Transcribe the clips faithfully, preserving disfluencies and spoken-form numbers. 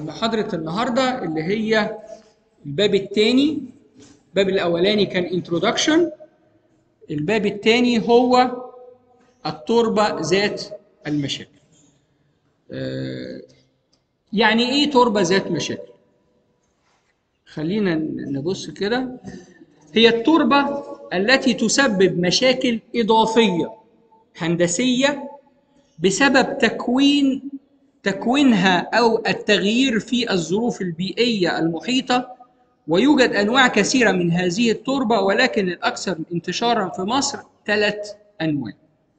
محاضرة النهاردة اللي هي الباب الثاني. الباب الأولاني كان introduction، الباب الثاني هو التربة ذات المشاكل. يعني إيه تربة ذات مشاكل؟ خلينا نبص كده. هي التربة التي تسبب مشاكل إضافية هندسية بسبب تكوين تكوينها أو التغيير في الظروف البيئية المحيطة. ويوجد أنواع كثيرة من هذه التربة، ولكن الأكثر انتشارا في مصر ثلاث أنواع.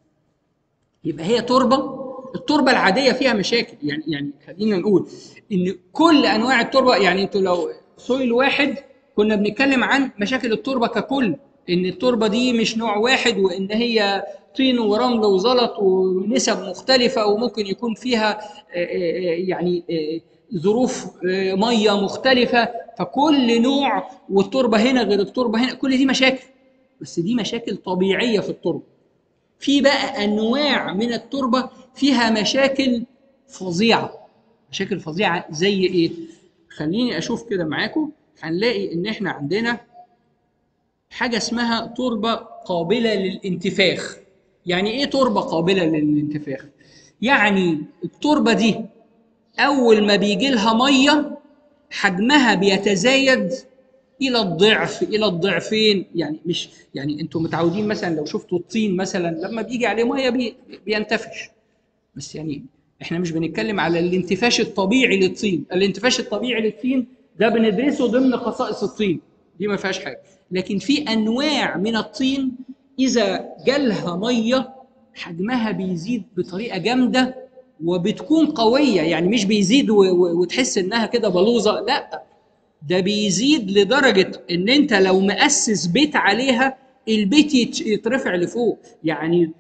يبقى هي تربة، التربة العادية فيها مشاكل، يعني يعني خلينا نقول إن كل أنواع التربة، يعني أنتوا لو سويل واحد كنا بنتكلم عن مشاكل التربة ككل، إن التربة دي مش نوع واحد، وإن هي طين ورمل وزلط ونسب مختلفة، وممكن يكون فيها يعني ظروف مية مختلفة، فكل نوع والتربة هنا غير التربة هنا، كل دي مشاكل، بس دي مشاكل طبيعية في التربة. في بقى أنواع من التربة فيها مشاكل فظيعة. مشاكل فظيعة زي إيه؟ خليني أشوف كده معاكم. هنلاقي إن إحنا عندنا حاجة اسمها تربة قابلة للانتفاخ. يعني إيه تربة قابلة للانتفاخ؟ يعني التربة دي أول ما بيجي لها مية حجمها بيتزايد إلى الضعف إلى الضعفين. يعني مش يعني أنتم متعودين مثلا لو شفتوا الطين مثلا لما بيجي عليه مية بي بينتفش، بس يعني إحنا مش بنتكلم على الانتفاش الطبيعي للطين. الانتفاش الطبيعي للطين ده بندرسه ضمن خصائص الطين، دي ما فيهاش حاجة. لكن في أنواع من الطين إذا جالها مية حجمها بيزيد بطريقة جامدة وبتكون قوية، يعني مش بيزيد وتحس إنها كده بلوزة، لا، ده بيزيد لدرجة إن أنت لو مؤسس بيت عليها البيت يترفع لفوق، يعني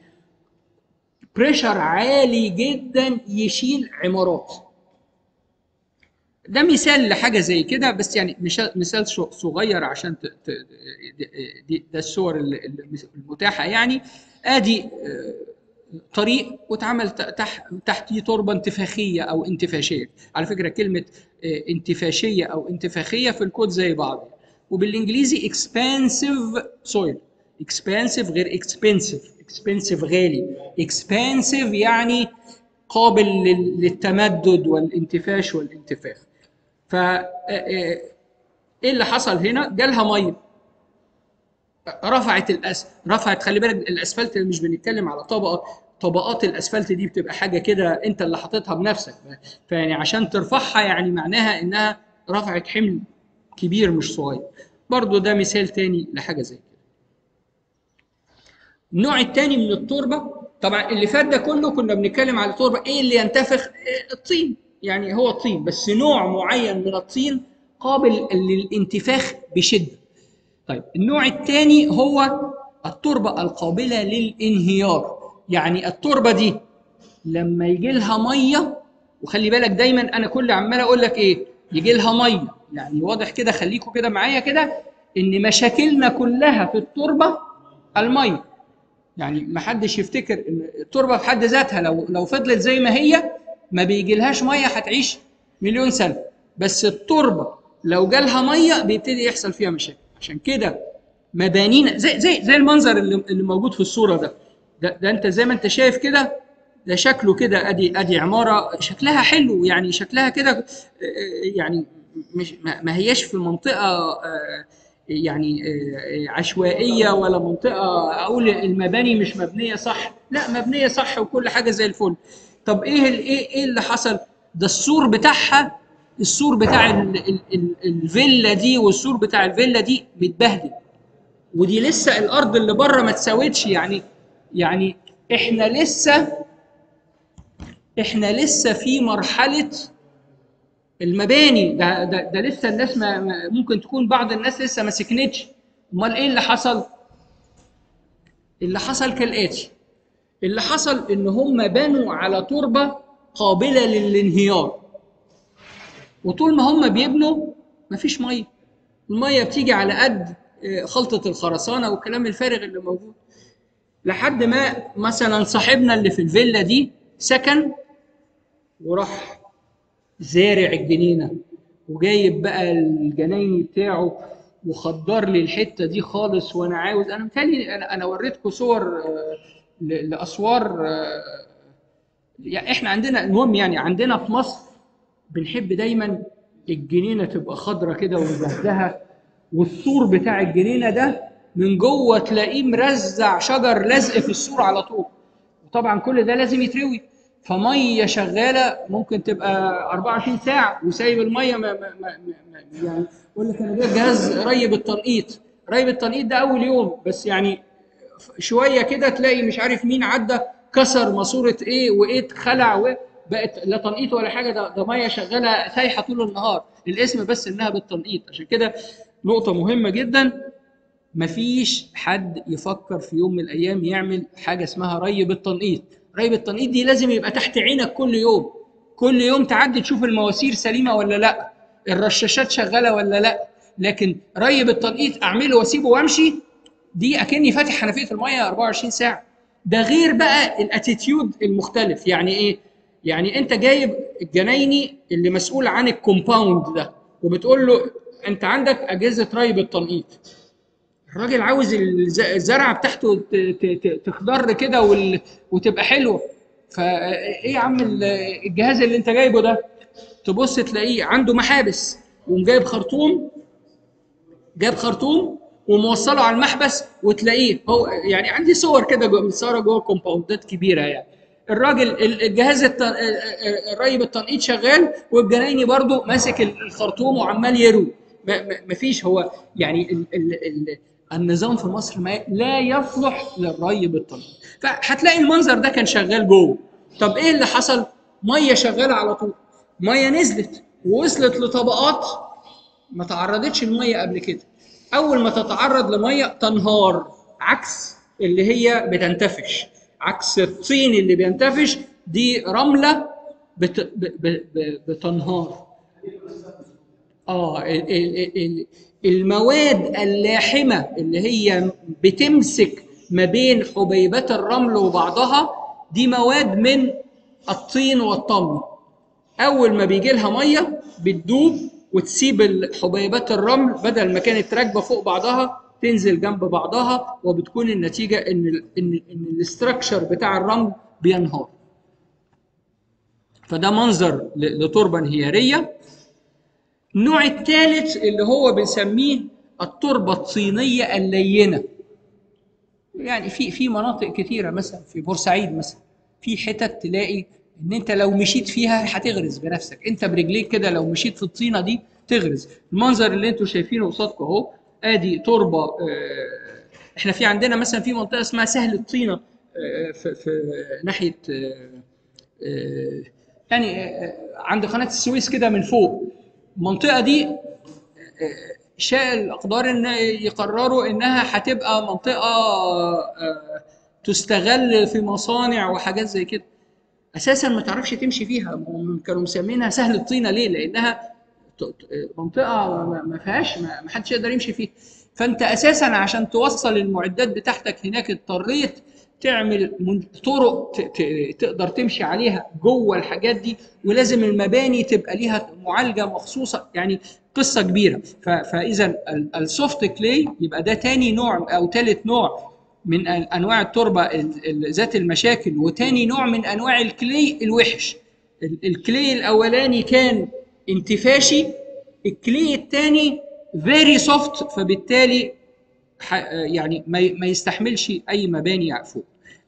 بريشر عالي جدا يشيل عمارات. ده مثال لحاجة زي كده، بس يعني مثال صغير عشان ت... ت... ده الصور المتاحة. يعني آدي طريق واتعمل تحت تحتيه تربة انتفاخية أو انتفاشية. على فكرة كلمة انتفاشية أو انتفاخية في الكود زي بعض، وبالإنجليزي expansive soil. expansive غير expensive. expensive غالي، expansive يعني قابل للتمدد والانتفاش والانتفاخ. ف ايه اللي حصل هنا؟ جالها ميه رفعت الأس رفعت خلي بالك الاسفلت مش بنتكلم على طبقه، طبقات الاسفلت دي بتبقى حاجه كده انت اللي حاططها بنفسك، فيعني عشان ترفعها يعني معناها انها رفعت حمل كبير مش صغير. برضو ده مثال تاني لحاجه زي كده. النوع التاني من التربه، طبعا اللي فات ده كله كنا بنتكلم على التربه ايه اللي ينتفخ؟ الطين، يعني هو الطين، بس نوع معين من الطين قابل للانتفاخ بشده. طيب النوع الثاني هو التربه القابله للانهيار. يعني التربه دي لما يجي لها ميه، وخلي بالك دايما انا كل عمال اقول لك ايه، يجي لها ميه، يعني واضح كده، خليكم كده معايا كده ان مشاكلنا كلها في التربه الميه. يعني ما حدش يفتكر ان التربه في حد ذاتها لو لو فضلت زي ما هي ما بيجيلهاش ميه هتعيش مليون سنه، بس التربه لو جالها ميه بيبتدي يحصل فيها مشاكل. عشان كده مبانينا زي زي زي المنظر اللي, اللي موجود في الصوره ده. ده, ده انت زي ما انت شايف كده، ده شكله كده ادي ادي عماره شكلها حلو، يعني شكلها كده يعني مش ما هياش في منطقه يعني عشوائيه ولا منطقه اقول المباني مش مبنيه صح، لا مبنيه صح وكل حاجه زي الفل. طب ايه ايه ايه اللي حصل؟ ده السور بتاعها، السور بتاع ال ال ال الفيلا دي والسور بتاع الفيلا دي متبهدل، ودي لسه الارض اللي بره ما اتساوتش. يعني يعني احنا لسه احنا لسه في مرحله المباني، ده, ده, ده لسه الناس ما ممكن تكون بعض الناس لسه ما سكنتش. امال ايه اللي حصل؟ اللي حصل كالاتي، اللي حصل ان هم بنوا على تربه قابله للانهيار، وطول ما هم بيبنوا مفيش ميه، الميه بتيجي على قد خلطه الخرسانه والكلام الفارغ اللي موجود، لحد ما مثلا صاحبنا اللي في الفيلا دي سكن وراح زارع الجنينه وجايب بقى الجنايني بتاعه وخضر لي الحته دي خالص، وانا عاوز، انا متهيألي انا انا وريتكم صور آه، ل- لاسوار آه، يعني احنا عندنا، المهم يعني عندنا في مصر بنحب دايما الجنينه تبقى خضره كده ومزهزهه، والسور بتاع الجنينه ده من جوه تلاقيه مرزع شجر لزق في السور على طول، وطبعا كل ده لازم يتروي، فميه شغاله ممكن تبقى أربعة وعشرين ساعه وسايب الميه ما ما ما ما يعني يقول لك انا جايب جهاز ري بالتنقيط، ري بالتنقيط ده اول يوم بس، يعني شويه كده تلاقي مش عارف مين عدى كسر ماسوره ايه وايه اتخلع وبقت لا تنقيط ولا حاجه، ده, ده ميه شغاله سايحه طول النهار، الاسم بس انها بالتنقيط. عشان كده نقطه مهمه جدا، مفيش حد يفكر في يوم من الايام يعمل حاجه اسمها ري بالتنقيط. ري بالتنقيط دي لازم يبقى تحت عينك كل يوم، كل يوم تعدي تشوف المواسير سليمه ولا لا، الرشاشات شغاله ولا لا. لكن ري بالتنقيط اعمله واسيبه وامشي، دي اكني فاتح حنفيه الميه أربعة وعشرين ساعه. ده غير بقى الاتيتيود المختلف. يعني ايه؟ يعني انت جايب الجنايني اللي مسؤول عن الكومباوند ده وبتقول له انت عندك اجهزه ري بالتنقيط، الراجل عاوز الز- الزرعه بتاعته ت- ت- ت- تخضر كده وال- وتبقى حلوه. فايه يا عم ال- الجهاز اللي انت جايبه ده؟ تبص تلاقيه عنده محابس وجايب خرطوم، جاب خرطوم وموصله على المحبس، وتلاقيه هو يعني عندي صور كده جو- متصوره جوه كومباوندات كبيره يعني، الراجل ال- الجهاز الت- الري بالتنقيط شغال والجنايني برضو ماسك الخرطوم وعمال يروي. ما- ما- مفيش، هو يعني ال ال ال النظام في مصر ما لا يصلح للري بالتنقيط. فهتلاقي المنظر ده كان شغال جوه. طب ايه اللي حصل؟ ميه شغاله على طول، ميه نزلت ووصلت لطبقات ما تعرضتش الميه قبل كده، اول ما تتعرض لميه تنهار، عكس اللي هي بتنتفش، عكس الطين اللي بينتفش، دي رمله بت... ب... ب... ب... بتنهار. اه ال... ال... ال... المواد اللاحمه اللي هي بتمسك ما بين حبيبات الرمل وبعضها، دي مواد من الطين والطمي، اول ما بيجي لها ميه بتدوب وتسيب حبيبات الرمل بدل ما كانت راكبه فوق بعضها تنزل جنب بعضها، وبتكون النتيجه ان ال ان ان الاستراكشر بتاع الرمل بينهار. فده منظر ل- لتربه انهياريه. النوع الثالث اللي هو بنسميه التربه الطينيه اللينه. يعني في في مناطق كتيره مثلا في بورسعيد مثلا، في حتت تلاقي ان انت لو مشيت فيها هتغرز بنفسك، انت برجليك كده لو مشيت في الطينه دي تغرز. المنظر اللي انتم شايفينه قصادكم اهو، ادي تربه. آه، احنا في عندنا مثلا في منطقه اسمها سهل الطينه، آه، في في ناحيه آه، آه، يعني آه، عند قناه السويس كده من فوق. المنطقه دي شاء الاقدار ان يقرروا انها هتبقى منطقه آه، تستغل في مصانع وحاجات زي كده، اساسا ما تعرفش تمشي فيها. هم كانوا مسمينها سهل الطينه ليه؟ لانها ت- ت- منطقه ما ما فيهاش، ما ما حدش يقدر يمشي فيها. فانت اساسا عشان توصل المعدات بتاعتك هناك اضطريت تعمل من- طرق ت- ت- تقدر تمشي عليها جوه الحاجات دي، ولازم المباني تبقى ليها معالجه مخصوصه، يعني قصه كبيره. ف- فاذا ال- السوفت كلاي يبقى ده تاني نوع او ثالث نوع من أن- انواع التربه ال- ال- ذات المشاكل، وتاني نوع من انواع الكلي الوحش. ال- الكلي الاولاني كان انتفاشي، الكلي الثاني فيري سوفت، فبالتالي ح- يعني ما ي- ما يستحملش اي مباني فوق.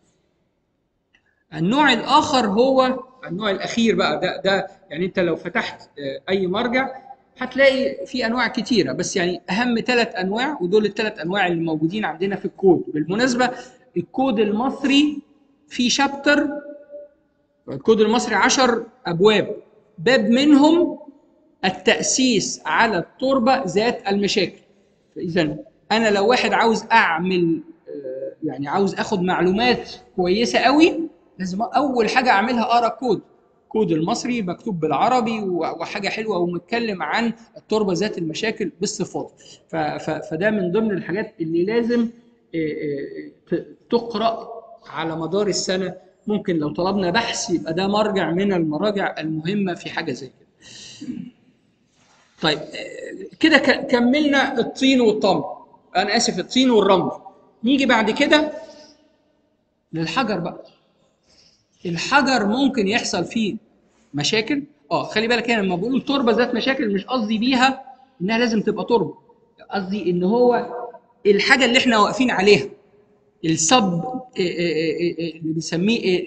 النوع الاخر هو النوع الاخير بقى، ده ده يعني انت لو فتحت آه، اي مرجع هتلاقي في انواع كتيره، بس يعني اهم ثلاث انواع، ودول الثلاث انواع اللي موجودين عندنا في الكود. بالمناسبه الكود المصري في شابتر، الكود المصري عشر ابواب، باب منهم التاسيس على التربه ذات المشاكل. فاذا انا لو واحد عاوز اعمل آه، يعني عاوز اخد معلومات كويسه قوي، لازم اول حاجه اعملها اقرا كود، كود المصري مكتوب بالعربي وحاجه حلوه ومتكلم عن التربه ذات المشاكل بالصفات. ف- ف- فده من ضمن الحاجات اللي لازم آه، آه، ت- تقرا على مدار السنه. ممكن لو طلبنا بحث يبقى ده مرجع من المراجع المهمه في حاجه زي كده. طيب كده كملنا الطين والطمر، انا اسف الطين والرمل. نيجي بعد كده للحجر بقى. الحجر ممكن يحصل فيه مشاكل. اه خلي بالك هنا لما بقول تربه ذات مشاكل مش قصدي بيها انها لازم تبقى تربه، قصدي ان هو الحاجه اللي احنا واقفين عليها، السب اللي بنسميه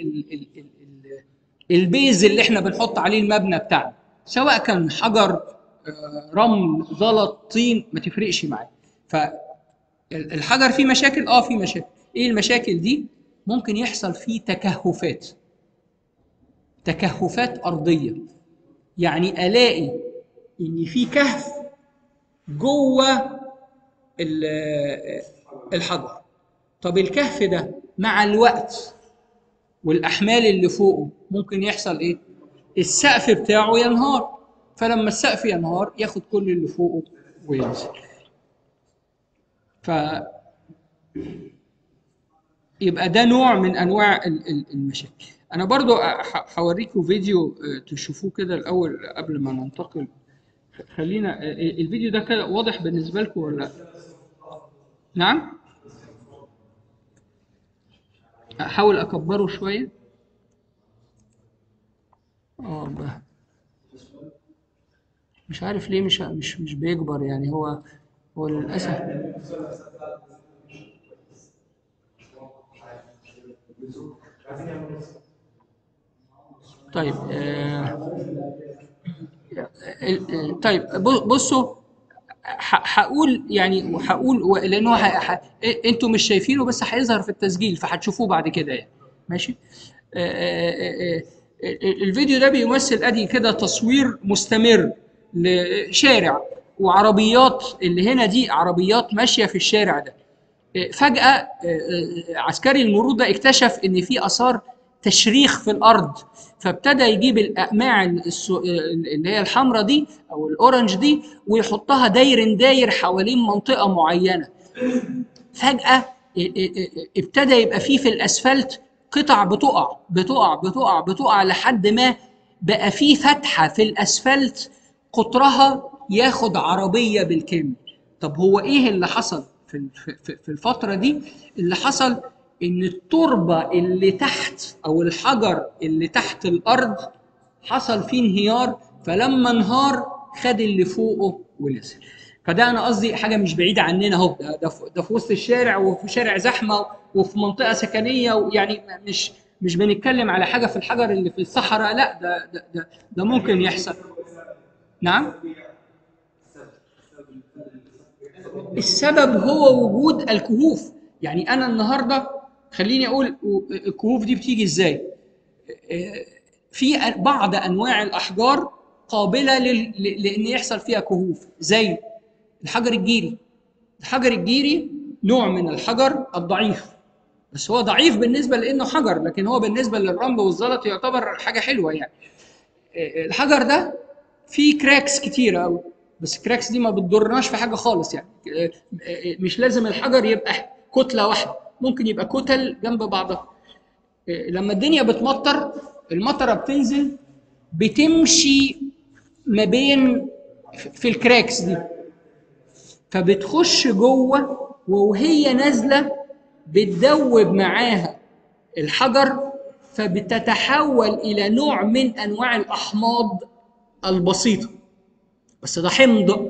البيز اللي احنا بنحط عليه المبنى بتاعنا، سواء كان حجر رمل زلط طين ما تفرقش معاه. فالحجر فيه مشاكل، اه فيه مشاكل. ايه المشاكل دي؟ ممكن يحصل فيه تكهفات، تكهفات ارضيه، يعني الاقي ان في كهف جوه الحجر. طب الكهف ده مع الوقت والاحمال اللي فوقه ممكن يحصل ايه؟ السقف بتاعه ينهار، فلما السقف ينهار ياخد كل اللي فوقه وينزل. ف يبقى ده نوع من انواع المشاكل. انا برضو هوريكم فيديو تشوفوه كده الاول قبل ما ننتقل. خلينا الفيديو ده كده واضح بالنسبه لكم ولا؟ نعم، احاول اكبره شويه. اه مش عارف ليه مش مش مش بيكبر يعني. هو هو للاسف. طيب آه طيب بصوا، هقول يعني هقول لانه ح... انتوا مش شايفينه بس هيظهر في التسجيل فهتشوفوه بعد كده يعني. ماشي. الفيديو ده بيمثل ادي كده تصوير مستمر لشارع وعربيات، اللي هنا دي عربيات ماشيه في الشارع ده. فجأة عسكري المرور ده اكتشف ان في اثار تشريخ في الارض، فابتدى يجيب الاقماع اللي هي الحمراء دي او الاورنج دي ويحطها داير داير حوالين منطقه معينه. فجأة ابتدى يبقى فيه في الاسفلت قطع بتقع بتقع بتقع بتقع لحد ما بقى فيه فتحه في الاسفلت قطرها ياخد عربيه بالكامل. طب هو ايه اللي حصل في في الفتره دي؟ اللي حصل ان التربه اللي تحت او الحجر اللي تحت الارض حصل فيه انهيار، فلما انهار خد اللي فوقه ونزل. فده انا قصدي حاجه مش بعيده عننا اهو، ده ده في, ده في وسط الشارع وفي شارع زحمه وفي منطقه سكنيه، ويعني مش مش بنتكلم على حاجه في الحجر اللي في الصحراء، لا ده ده ده, ده ممكن يحصل. نعم، السبب هو وجود الكهوف. يعني انا النهارده خليني اقول الكهوف دي بتيجي ازاي. في بعض انواع الاحجار قابله لان يحصل فيها كهوف، زي الحجر الجيري. الحجر الجيري نوع من الحجر الضعيف، بس هو ضعيف بالنسبه لانه حجر، لكن هو بالنسبه للرمل والزلط يعتبر حاجه حلوه يعني. الحجر ده فيه كراكس كتيره قوي، بس الكراكس دي ما بتضرناش في حاجه خالص يعني. مش لازم الحجر يبقى كتله واحده، ممكن يبقى كتل جنب بعضها. لما الدنيا بتمطر المطره بتنزل بتمشي ما بين في الكراكس دي، فبتخش جوه وهي نازله بتدوب معاها الحجر، فبتتحول الى نوع من انواع الاحماض البسيطه، بس ده حمض.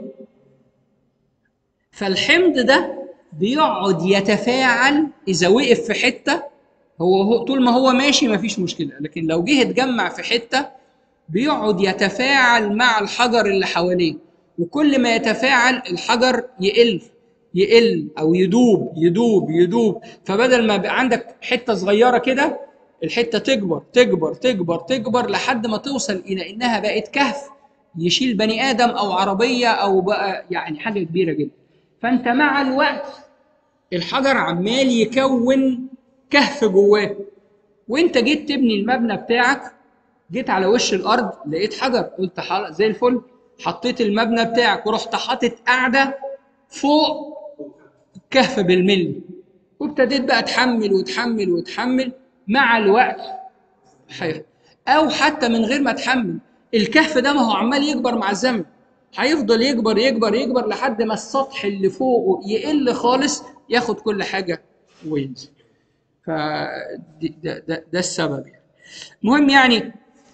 فالحمض ده بيقعد يتفاعل اذا وقف في حته، هو, هو طول ما هو ماشي مفيش مشكله، لكن لو جه اتجمع في حته بيقعد يتفاعل مع الحجر اللي حواليه، وكل ما يتفاعل الحجر يقل يقل او يدوب يدوب يدوب. فبدل ما بقى عندك حته صغيره كده، الحته تكبر تكبر تكبر تكبر لحد ما توصل الى انها بقت كهف يشيل بني ادم او عربيه او بقى يعني حاجه كبيره جدا. فانت مع الوقت الحجر عمال يكون كهف جواه، وانت جيت تبني المبنى بتاعك جيت على وش الارض لقيت حجر، قلت زي الفل، حطيت المبنى بتاعك ورحت حاطط قاعده فوق كهف بالملي، وابتديت بقى تحمل وتحمل وتحمل. مع الوقت حيث. او حتى من غير ما تحمل، الكهف ده ما هو عمال يكبر مع الزمن، هيفضل يكبر يكبر يكبر لحد ما السطح اللي فوقه يقل خالص، ياخد كل حاجه وينزل. ف ده, ده, ده السبب يعني. المهم يعني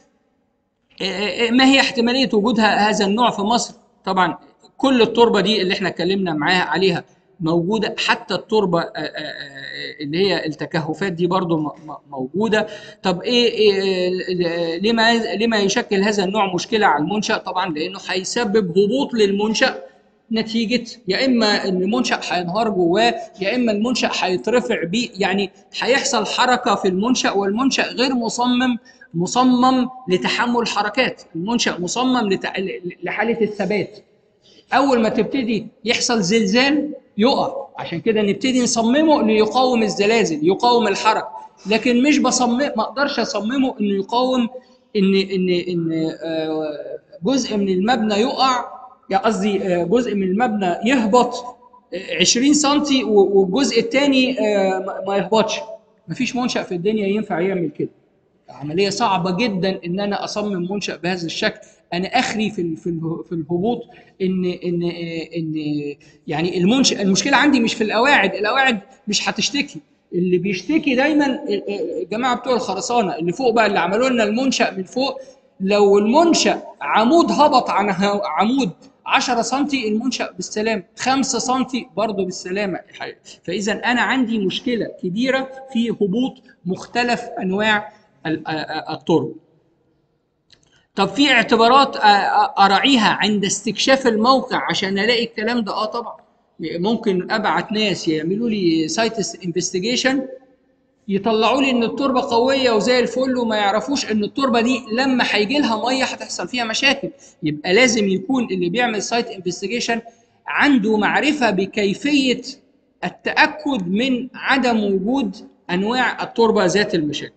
ما هي احتماليه وجود هذا النوع في مصر؟ طبعا كل التربه دي اللي احنا اتكلمنا معاها عليها موجوده، حتى التربه اللي هي التكهفات دي برضو موجوده. طب ايه, إيه لما لما يشكل هذا النوع مشكله على المنشا؟ طبعا لانه هيسبب هبوط للمنشا، نتيجه يا اما ان المنشا هينهار جواه، يا اما المنشا هيترفع بيه، يعني هيحصل حركه في المنشا، والمنشا غير مصمم مصمم لتحمل حركات، المنشا مصمم لتع... لحاله الثبات. اول ما تبتدي يحصل زلزال يقع، عشان كده نبتدي نصممه ليقاوم الزلازل، يقاوم الحركه، لكن مش بصمم، ما اقدرش اصممه انه يقاوم ان ان ان جزء من المبنى يقع، يعني قصدي جزء من المبنى يهبط عشرين سنتي والجزء الثاني ما يهبطش. مفيش منشأ في الدنيا ينفع يعمل كده، عمليه صعبه جدا ان انا اصمم منشأ بهذا الشكل. انا اخري في في في الهبوط ان ان ان يعني المنشأ، المشكله عندي مش في القواعد، القواعد مش هتشتكي، اللي بيشتكي دايما الجماعه بتوع الخرسانه اللي فوق بقى، اللي عملوا لنا المنشأ من فوق. لو المنشأ عمود هبط عن عمود عشرة سنتي المنشأ بالسلامه، خمسة سنتي برضه بالسلامه. فاذا انا عندي مشكله كبيره في هبوط مختلف انواع التربه. طب في اعتبارات اراعيها عند استكشاف الموقع عشان الاقي الكلام ده؟ اه طبعا ممكن ابعت ناس يعملوا لي سايت انفستيجيشن، يطلعوا لي ان التربه قويه وزي الفل، وما يعرفوش ان التربه دي لما هيجي لها ميه هتحصل فيها مشاكل. يبقى لازم يكون اللي بيعمل سايت انفستيجيشن عنده معرفه بكيفيه التاكد من عدم وجود انواع التربه ذات المشاكل.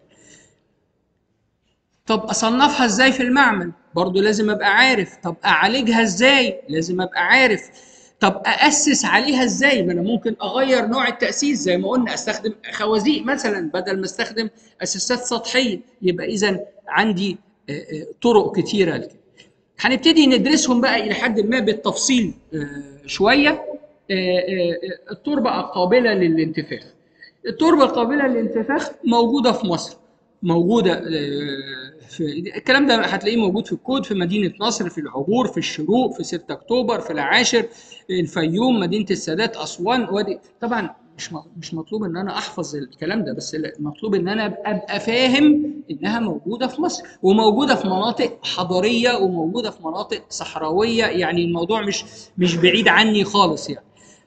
طب اصنفها ازاي في المعمل؟ برضو لازم ابقى عارف. طب اعالجها ازاي؟ لازم ابقى عارف. طب اسس عليها ازاي؟ ما انا ممكن اغير نوع التاسيس، زي ما قلنا استخدم خوازيق مثلا بدل ما استخدم اساسات سطحيه. يبقى اذا عندي طرق كتيره لكده. هنبتدي ندرسهم بقى الى حد ما بالتفصيل شويه. التربه القابله للانتفاخ. التربه القابله للانتفاخ موجوده في مصر، موجوده في الكلام ده هتلاقيه موجود في الكود في مدينه نصر، في العبور، في الشروق، في ستة اكتوبر، في العاشر، الفيوم، مدينه السادات، اسوان، وادي. طبعا مش مش مطلوب ان انا احفظ الكلام ده، بس مطلوب ان انا ابقى فاهم انها موجوده في مصر، وموجوده في مناطق حضريه، وموجوده في مناطق صحراويه، يعني الموضوع مش مش بعيد عني خالص يعني.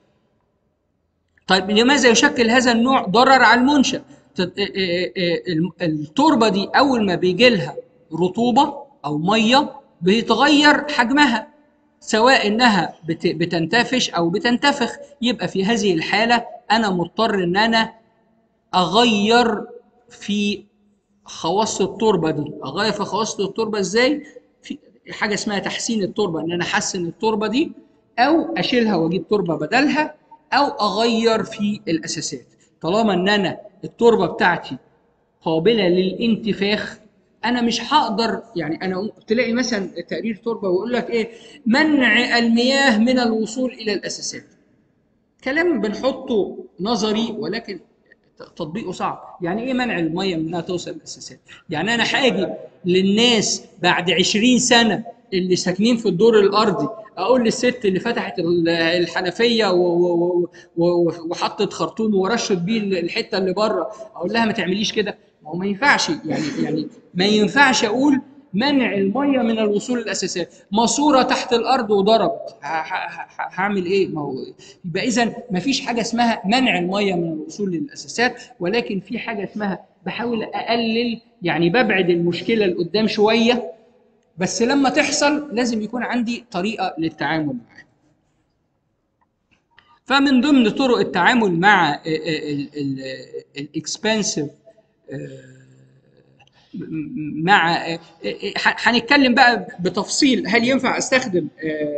طيب لماذا يشكل هذا النوع ضرر على المنشأ؟ التربه دي اول ما بيجي لها رطوبه او ميه بيتغير حجمها، سواء انها بتنتفش او بتنتفخ. يبقى في هذه الحاله انا مضطر ان انا اغير في خواص التربه دي. اغير في خواص التربه ازاي؟ في حاجه اسمها تحسين التربه، ان انا احسن التربه دي، او اشيلها واجيب تربه بدلها، او اغير في الاساسات. طالما ان انا التربه بتاعتي قابله للانتفاخ، انا مش هقدر، يعني انا تلاقي مثلا تقرير تربه ويقول لك ايه؟ منع المياه من الوصول الى الاساسات. كلام بنحطه نظري ولكن تطبيقه صعب. يعني ايه منع الميه من انها توصل للاساسات؟ يعني انا هاجي للناس بعد عشرين سنه اللي ساكنين في الدور الارضي اقول للست اللي فتحت الحنفيه وحطت خرطوم ورشت بيه الحته اللي بره، اقول لها ما تعمليش كده؟ ما هو ما ينفعش، يعني يعني ما ينفعش اقول منع الميه من الوصول للاساسات. ماسوره تحت الارض وضربت، هعمل ايه؟ ما هو يبقى اذا ما فيش حاجه اسمها منع الميه من الوصول للاساسات، ولكن في حاجه اسمها بحاول اقلل، يعني ببعد المشكله لقدام شويه، بس لما تحصل لازم يكون عندي طريقه للتعامل معها. فمن ضمن طرق التعامل مع الاكسبانسيف، مع هنتكلم بقى بتفصيل هل ينفع استخدم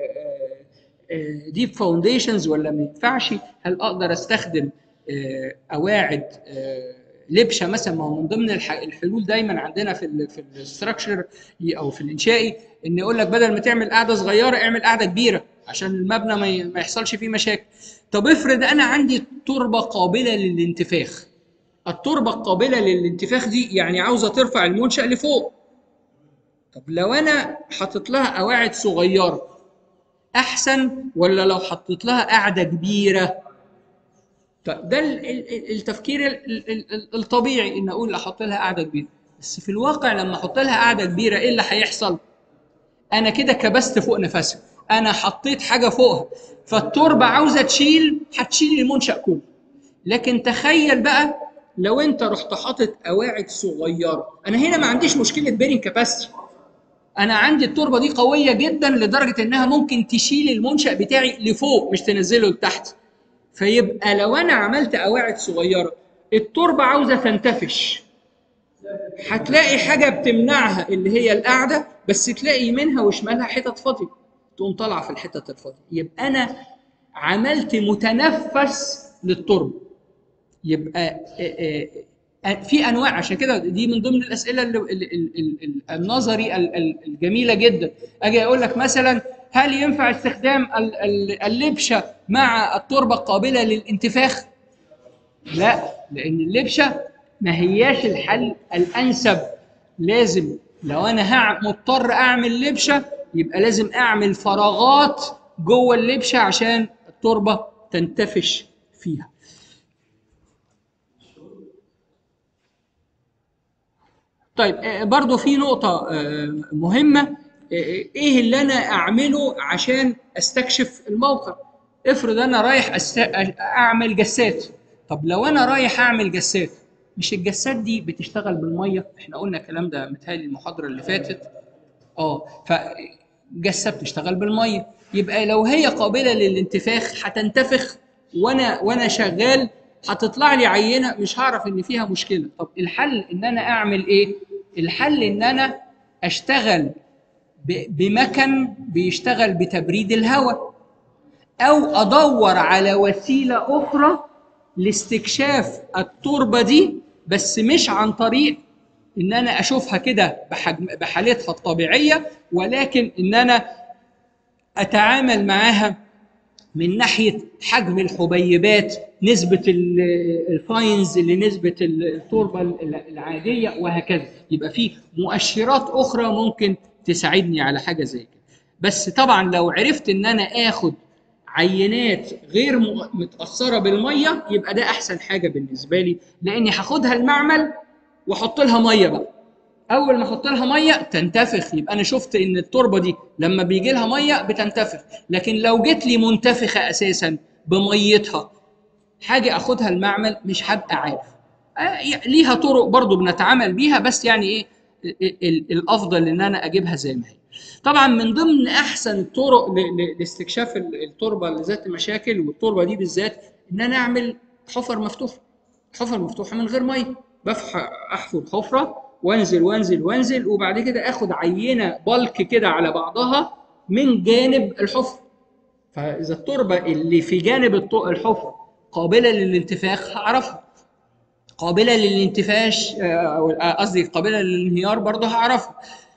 ديب فاونديشنز ولا ما ينفعش؟ هل اقدر استخدم قواعد لبشه مثلا. ما هو من ضمن الحلول دايما عندنا في ال في الاستراكشر او في الانشائي ان يقول لك بدل ما تعمل قاعده صغيره اعمل قاعده كبيره عشان المبنى ما يحصلش فيه مشاكل. طب افرض انا عندي تربه قابله للانتفاخ. التربه القابله للانتفاخ دي يعني عاوزه ترفع المنشأ لفوق. طب لو انا حاطط لها قواعد صغيره احسن ولا لو حطيت لها قاعده كبيره؟ طب ده التفكير الطبيعي ان اقول احط لها قاعده كبيره. بس في الواقع لما احط لها قاعده كبيره ايه اللي هيحصل؟ انا كده كبست فوق نفسها، انا حطيت حاجه فوقها، فالتربه عاوزه تشيل هتشيل المنشأ كله. لكن تخيل بقى لو انت رحت حاطط قواعد صغيره. انا هنا ما عنديش مشكله بيرنج كاباسيتي، انا عندي التربه دي قويه جدا لدرجه انها ممكن تشيل المنشأ بتاعي لفوق مش تنزله لتحت. فيبقى لو انا عملت قواعد صغيره التربه عاوزه تنتفش، هتلاقي حاجه بتمنعها اللي هي القاعده، بس تلاقي يمينها وشمالها حتت فاضيه تقوم طالعه في الحتت الفاضيه. يبقى انا عملت متنفس للتربه. يبقى في انواع، عشان كده دي من ضمن الاسئله النظري الجميله جدا. اجي اقول لك مثلا هل ينفع استخدام اللبشه مع التربه القابله للانتفاخ؟ لا، لان اللبشه ما هياش الحل الانسب. لازم لو انا مضطر اعمل لبشه يبقى لازم اعمل فراغات جوه اللبشه عشان التربه تنتفش فيها. طيب برضو في نقطة مهمة، ايه اللي انا اعمله عشان استكشف الموقع؟ افرض انا رايح أست... اعمل جسات. طب لو انا رايح اعمل جسات، مش الجسات دي بتشتغل بالمية؟ احنا قلنا الكلام ده متهيألي المحاضرة اللي فاتت. اه فجسة بتشتغل بالمية، يبقى لو هي قابلة للانتفاخ هتنتفخ وانا وانا شغال هتطلع لي عينة مش هعرف ان فيها مشكلة. طب الحل ان انا اعمل ايه؟ الحل ان انا اشتغل بمكن بيشتغل بتبريد الهواء، او ادور على وسيلة اخرى لاستكشاف التربة دي، بس مش عن طريق ان انا اشوفها كده بحجم بحالتها الطبيعيه، ولكن ان انا اتعامل معاها من ناحيه حجم الحبيبات، نسبه الفاينز لنسبه التربه العاديه، وهكذا. يبقى في مؤشرات اخرى ممكن تساعدني على حاجه زي كده. بس طبعا لو عرفت ان انا اخد عينات غير متاثره بالميه يبقى ده احسن حاجه بالنسبه لي، لاني هاخدها المعمل واحط لها ميه بقى. اول ما احط لها ميه تنتفخ، يبقى انا شفت ان التربه دي لما بيجي لها ميه بتنتفخ. لكن لو جت لي منتفخه اساسا بميتها حاجه اخدها المعمل مش هبقى عارف. آه ليها طرق برضو بنتعامل بيها، بس يعني ايه الافضل ان انا اجيبها زي ما هي. طبعا من ضمن احسن الطرق لاستكشاف التربه اللي ذات مشاكل، والتربه دي بالذات، ان انا اعمل حفر مفتوحه. حفر مفتوحه من غير ميه، احفر حفره وانزل وانزل وانزل، وبعد كده اخد عينه بلك كده على بعضها من جانب الحفر. فاذا التربه اللي في جانب الحفر قابله للانتفاخ هعرفها، قابله للانتفاش قصدي قابله للانهيار برضه هعرفها.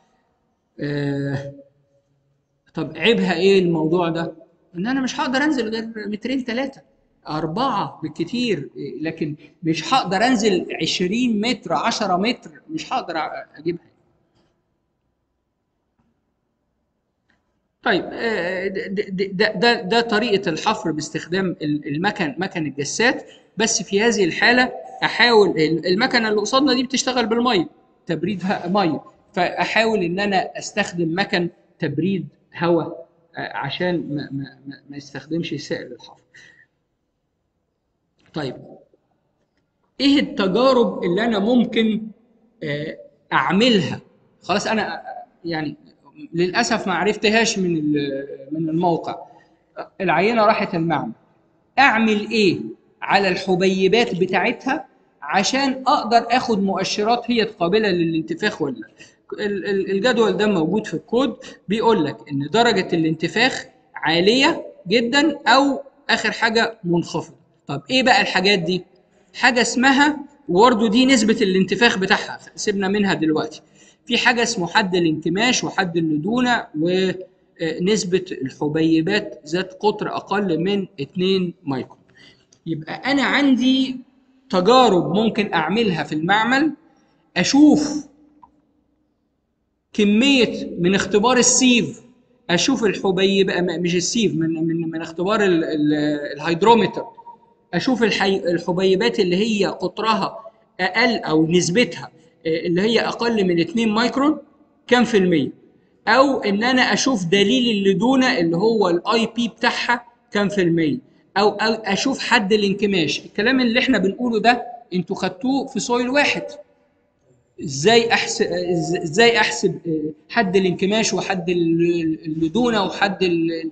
آه طب عيبها ايه الموضوع ده؟ ان انا مش هقدر انزل غير مترين ثلاثه أربعة بالكتير، لكن مش هقدر أنزل عشرين متر عشرة متر، مش هقدر أجيبها. طيب ده, ده, ده طريقة الحفر باستخدام المكن، مكن الجسات. بس في هذه الحالة أحاول، المكنة اللي قصادنا دي بتشتغل بالمية، تبريدها مية، فأحاول إن أنا أستخدم مكن تبريد هواء عشان ما, ما, ما يستخدمش سائل الحفر. طيب ايه التجارب اللي انا ممكن اعملها؟ خلاص انا يعني للاسف ما عرفتهاش من من الموقع. العينه راحت المعمل، اعمل ايه على الحبيبات بتاعتها عشان اقدر اخد مؤشرات هي قابله للانتفاخ ولا لا؟ الجدول ده موجود في الكود، بيقول لك ان درجه الانتفاخ عاليه جدا او اخر حاجه منخفضه. طب ايه بقى الحاجات دي؟ حاجه اسمها وبرده دي نسبه الانتفاخ بتاعها سيبنا منها دلوقتي. في حاجه اسمه حد الانكماش وحد اللدونه، ونسبه الحبيبات ذات قطر اقل من اتنين مايكرون. يبقى انا عندي تجارب ممكن اعملها في المعمل، اشوف كميه من اختبار السيف، اشوف الحبيب مش السيف من من من اختبار ال ال الهيدرومتر، اشوف الحي الحبيبات اللي هي قطرها اقل او نسبتها اللي هي اقل من اتنين مايكرون كام في المية، او ان انا اشوف دليل اللدونه اللي هو الاي بي بتاعها كام في المية، او او اشوف حد الانكماش. الكلام اللي احنا بنقوله ده انتوا خدتوه في سويل واحد. ازاي احسب ازاي احسب حد الانكماش وحد اللدونه وحد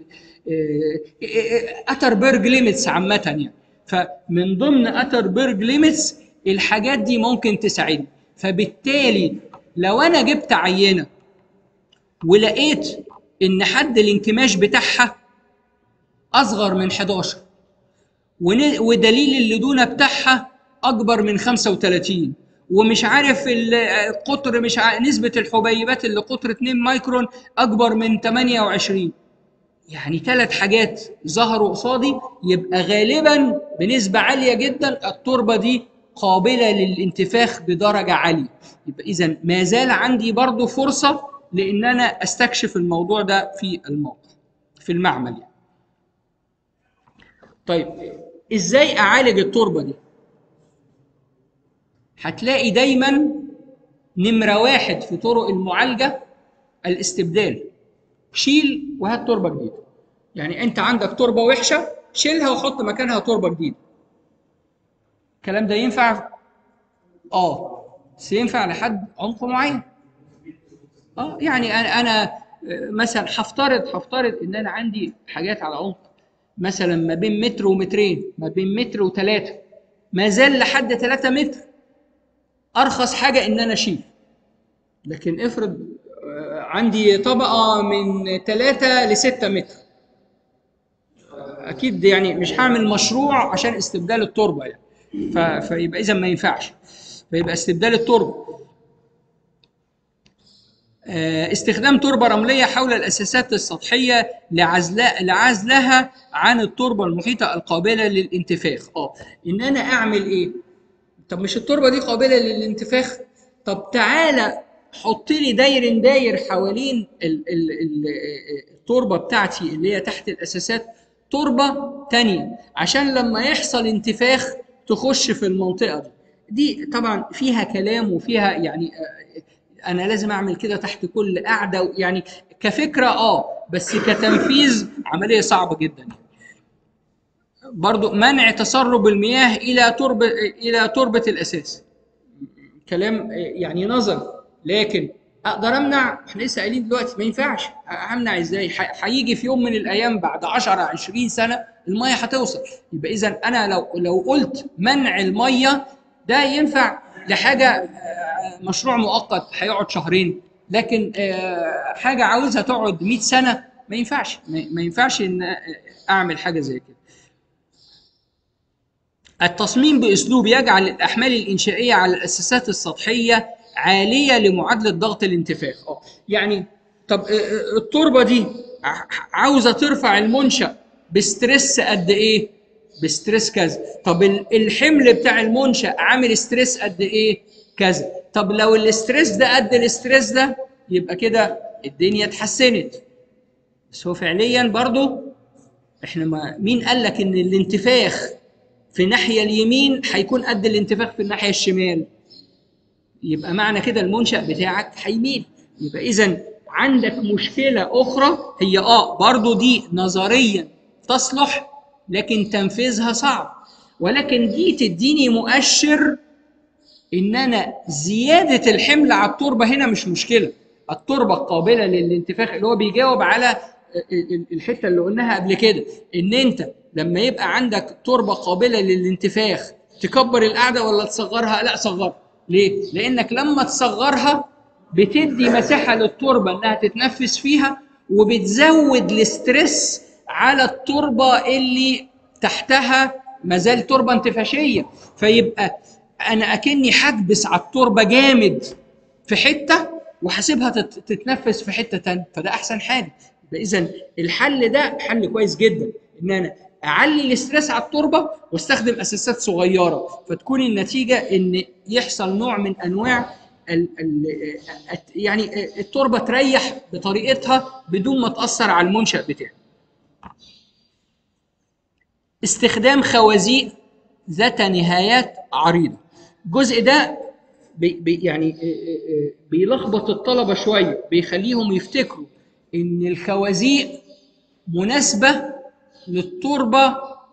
اتربرج ليميتس عامه يعني. فمن ضمن اتربرج ليميتس الحاجات دي ممكن تساعدني. فبالتالي لو انا جبت عينه ولقيت ان حد الانكماش بتاعها اصغر من حداشر ودليل اللدونه بتاعها اكبر من خمسة وتلاتين ومش عارف القطر مش عارف نسبه الحبيبات اللي قطر اتنين مايكرون اكبر من تمانية وعشرين، يعني ثلاث حاجات ظهروا قصادي، يبقى غالبا بنسبه عاليه جدا التربه دي قابله للانتفاخ بدرجه عاليه. يبقى اذا ما زال عندي برضو فرصه لان انا استكشف الموضوع ده في الموقع في المعمل يعني. طيب ازاي اعالج التربه دي؟ هتلاقي دايما نمره واحد في طرق المعالجه الاستبدال. شيل وهات تربه جديده. يعني انت عندك تربه وحشه شيلها وحط مكانها تربه جديده. الكلام ده ينفع؟ اه بس ينفع لحد عمق معين. اه يعني انا انا مثلا هفترض هفترض ان انا عندي حاجات على عمق مثلا ما بين متر ومترين، ما بين متر وثلاثه، ما زال لحد ثلاثة متر ارخص حاجه ان انا اشيل. لكن افرض عندي طبقه من ثلاثة لستة متر، اكيد يعني مش هعمل مشروع عشان استبدال التربه يعني. فيبقى اذا ما ينفعش، فيبقى استبدال التربه. استخدام تربه رمليه حول الاساسات السطحيه لعزلها لعزلها عن التربه المحيطه القابله للانتفاخ. اه ان انا اعمل ايه؟ طب مش التربه دي قابله للانتفاخ؟ طب تعالى حط لي داير داير حوالين ال ال ال التربه بتاعتي اللي هي تحت الاساسات تربه تانية عشان لما يحصل انتفاخ تخش في المنطقه دي. دي طبعا فيها كلام وفيها يعني انا لازم اعمل كده تحت كل قاعده يعني كفكره اه، بس كتنفيذ عمليه صعبه جدا. برضو منع تسرب المياه الى تربه الى تربه الاساس. كلام يعني نظري، لكن اقدر امنع؟ احنا لسه قايلين دلوقتي ما ينفعش. امنع ازاي؟ هيجي في يوم من الايام بعد عشرة عشرين سنه الميه هتوصل. يبقى اذا انا لو لو قلت منع الميه ده ينفع لحاجه مشروع مؤقت هيقعد شهرين، لكن حاجه عاوزها تقعد مئة سنه ما ينفعش. ما ينفعش ان اعمل حاجه زي كده. التصميم باسلوب يجعل الاحمال الانشائيه على الاساسات السطحيه عاليه لمعادله ضغط الانتفاخ. اه يعني طب التربه دي عاوزه ترفع المنشا بستريس قد ايه؟ بستريس كذا. طب الحمل بتاع المنشا عامل ستريس قد ايه؟ كذا. طب لو الاستريس ده قد الاستريس ده يبقى كده الدنيا اتحسنت. بس هو فعليا برضو احنا ما مين قال لك ان الانتفاخ في الناحيه اليمين هيكون قد الانتفاخ في الناحيه الشمال؟ يبقى معنى كده المنشأ بتاعك هيميل. يبقى اذا عندك مشكله اخرى هي اه برضو دي نظريا تصلح لكن تنفيذها صعب، ولكن دي تديني مؤشر ان انا زياده الحمل على التربه هنا مش مشكله. التربه قابله للانتفاخ اللي هو بيجاوب على الحته اللي قلناها قبل كده، ان انت لما يبقى عندك تربه قابله للانتفاخ تكبر القاعده ولا تصغرها؟ لا صغرها. ليه؟ لانك لما تصغرها بتدي مساحه للتربه انها تتنفس فيها وبتزود الاسترس على التربه اللي تحتها ما زال تربه انتفاشيه. فيبقى انا اكني هكبس على التربه جامد في حته وهسيبها تتنفس في حته ثانيه، فده احسن حاجه. اذا الحل ده حل كويس جدا، ان انا اعلي الاسترس على التربه واستخدم اساسات صغيره، فتكون النتيجه ان يحصل نوع من انواع ال ال يعني التربه تريح بطريقتها بدون ما تاثر على المنشأ بتاعي. استخدام خوازيق ذات نهايات عريضه. الجزء ده بي بي يعني بيلخبط الطلبه شويه، بيخليهم يفتكروا ان الخوازيق مناسبه للتربه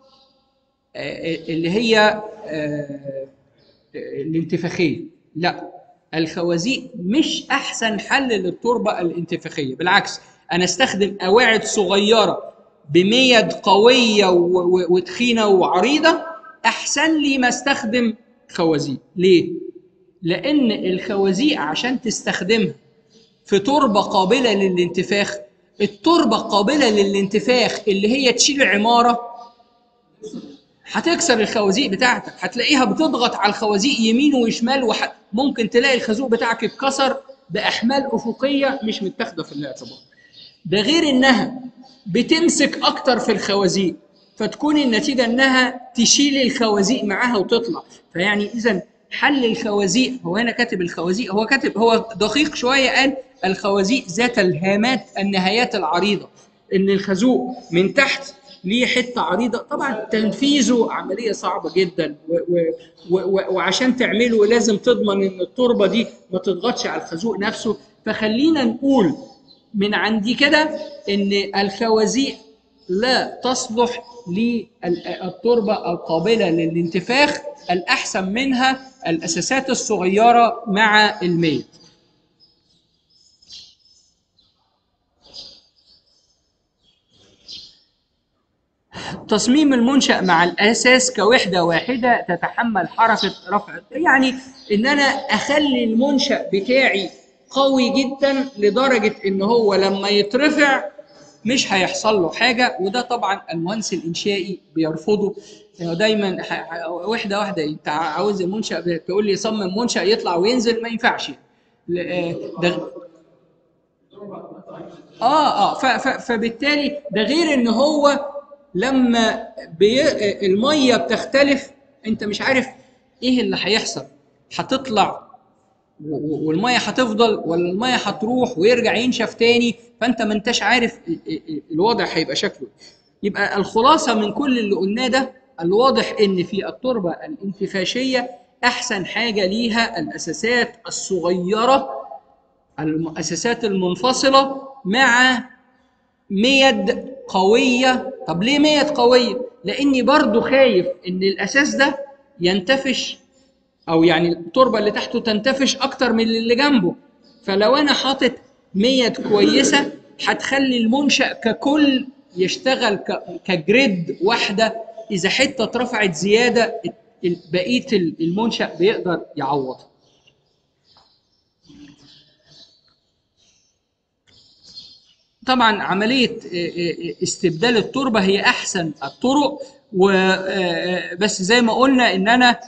اللي هي الانتفاخيه. لا، الخوازيق مش احسن حل للتربه الانتفاخيه، بالعكس انا استخدم قواعد صغيره بميد قويه وتخينه وعريضه احسن لي ما استخدم خوازيق. ليه؟ لان الخوازيق عشان تستخدمها في تربه قابله للانتفاخ، التربه قابله للانتفاخ اللي هي تشيل عماره هتكسر الخوازيق بتاعتك، هتلاقيها بتضغط على الخوازيق يمين وشمال، وح... ممكن تلاقي الخازوق بتاعك اتكسر باحمال افقيه مش متاخده في الاعتبار. ده غير انها بتمسك اكتر في الخوازيق، فتكون النتيجه انها تشيل الخوازيق معاها وتطلع. فيعني اذا حل الخوازيق، هو هنا كاتب الخوازيق، هو كاتب هو دقيق شويه، قال الخوازيق ذات الهامات النهايات العريضه، ان الخازوق من تحت ليه حته عريضه. طبعا تنفيذه عمليه صعبه جدا، و و و وعشان تعمله لازم تضمن ان التربه دي ما تضغطش على الخازوق نفسه. فخلينا نقول من عندي كده ان الخوازيق لا تصلح للتربه القابله للانتفاخ، الاحسن منها الاساسات الصغيره مع الميت. تصميم المنشأ مع الأساس كوحدة واحدة تتحمل حركة رفع، يعني إن أنا أخلي المنشأ بتاعي قوي جدا لدرجة إن هو لما يترفع مش هيحصل له حاجة، وده طبعا المهندس الإنشائي بيرفضه. دايما وحدة واحدة، أنت عاوز المنشأ تقول لي صمم منشأ يطلع وينزل، ما ينفعش ده. اه اه فبالتالي ده غير ان هو لما بي... الميه بتختلف، انت مش عارف ايه اللي هيحصل، هتطلع والميه هتفضل ولا الميه هتروح ويرجع ينشف تاني، فانت ما انتش عارف الوضع هيبقى شكله. يبقى الخلاصه من كل اللي قلناه ده، الواضح ان في التربه الانتفاشيه احسن حاجه ليها الاساسات الصغيره، المؤسسات المنفصله مع ميد قويه. طب ليه ميد قويه؟ لاني برضو خايف ان الاساس ده ينتفش، او يعني التربه اللي تحته تنتفش اكتر من اللي جنبه. فلو انا حاطط ميد كويسه هتخلي المنشا ككل يشتغل كجريد واحده، اذا حته اترفعت زياده بقيه المنشا بيقدر يعوضها. طبعا عمليه استبدال التربه هي احسن الطرق، وبس زي ما قلنا ان انا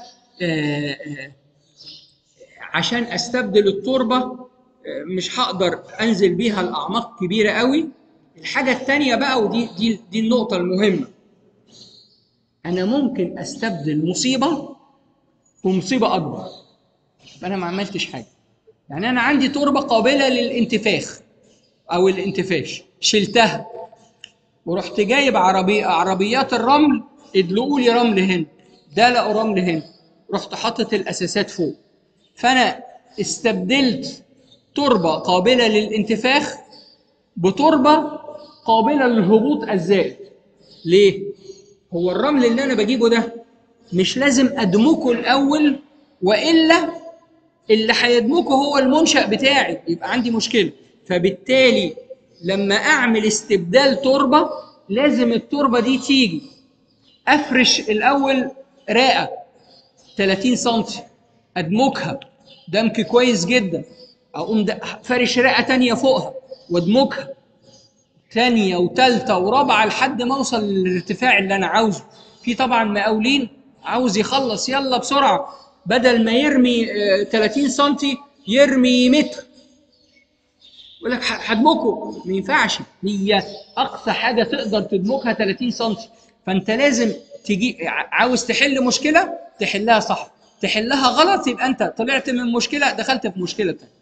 عشان استبدل التربه مش هقدر انزل بيها الاعماق كبيره قوي. الحاجه الثانيه بقى، ودي دي دي النقطه المهمه، انا ممكن استبدل مصيبه ومصيبه اكبر، فانا ما عملتش حاجه. يعني انا عندي تربه قابله للانتفاخ او الانتفاش، شلتها ورحت جايب عربي عربيات الرمل، ادلقوا لي رمل هنا، دلقوا رمل هنا، رحت حاطط الاساسات فوق. فانا استبدلت تربه قابله للانتفاخ بتربه قابله للهبوط الزائد. ليه؟ هو الرمل اللي انا بجيبه ده مش لازم ادمجه الاول، والا اللي هيدمجه هو المنشأ بتاعي، يبقى عندي مشكله. فبالتالي لما اعمل استبدال تربه لازم التربه دي تيجي افرش الاول رئه ثلاثين سنتي، ادمجها دمك كويس جدا، اقوم فرش رئه ثانيه فوقها وادمجها ثانيه وثالثه ورابعه لحد ما اوصل للارتفاع اللي انا عاوزه. في طبعا مقاولين عاوز يخلص يلا بسرعه، بدل ما يرمي ثلاثين سنتي يرمي متر، يقول لك هدمكه، ما ينفعش، هي اقصى حاجه تقدر تدمكها ثلاثين سنتي. فانت لازم تجي عاوز تحل مشكله تحلها صح، تحلها غلط يبقى انت طلعت من مشكله دخلت في مشكله ثانيه.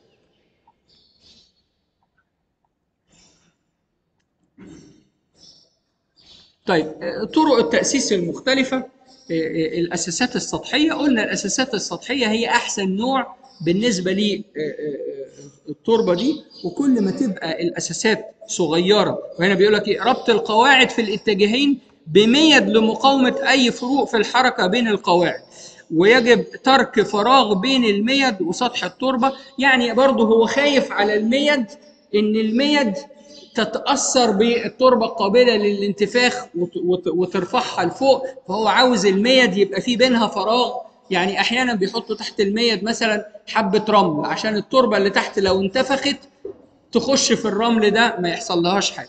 طيب طرق التأسيس المختلفة. الأساسات السطحية، قلنا الأساسات السطحية هي أحسن نوع بالنسبة للتربة دي، وكل ما تبقى الأساسات صغيرة، وهنا بيقول لك إيه، ربط القواعد في الاتجاهين بميد لمقاومة أي فروق في الحركة بين القواعد، ويجب ترك فراغ بين الميد وسطح التربة. يعني برضه هو خايف على الميد إن الميد تتأثر بالتربة القابلة للانتفاخ وترفعها لفوق، فهو عاوز الميد يبقى فيه بينها فراغ. يعني أحيانا بيحطوا تحت الميد مثلا حبة رمل عشان التربة اللي تحت لو انتفخت تخش في الرمل ده ما يحصل لهاش حاجة.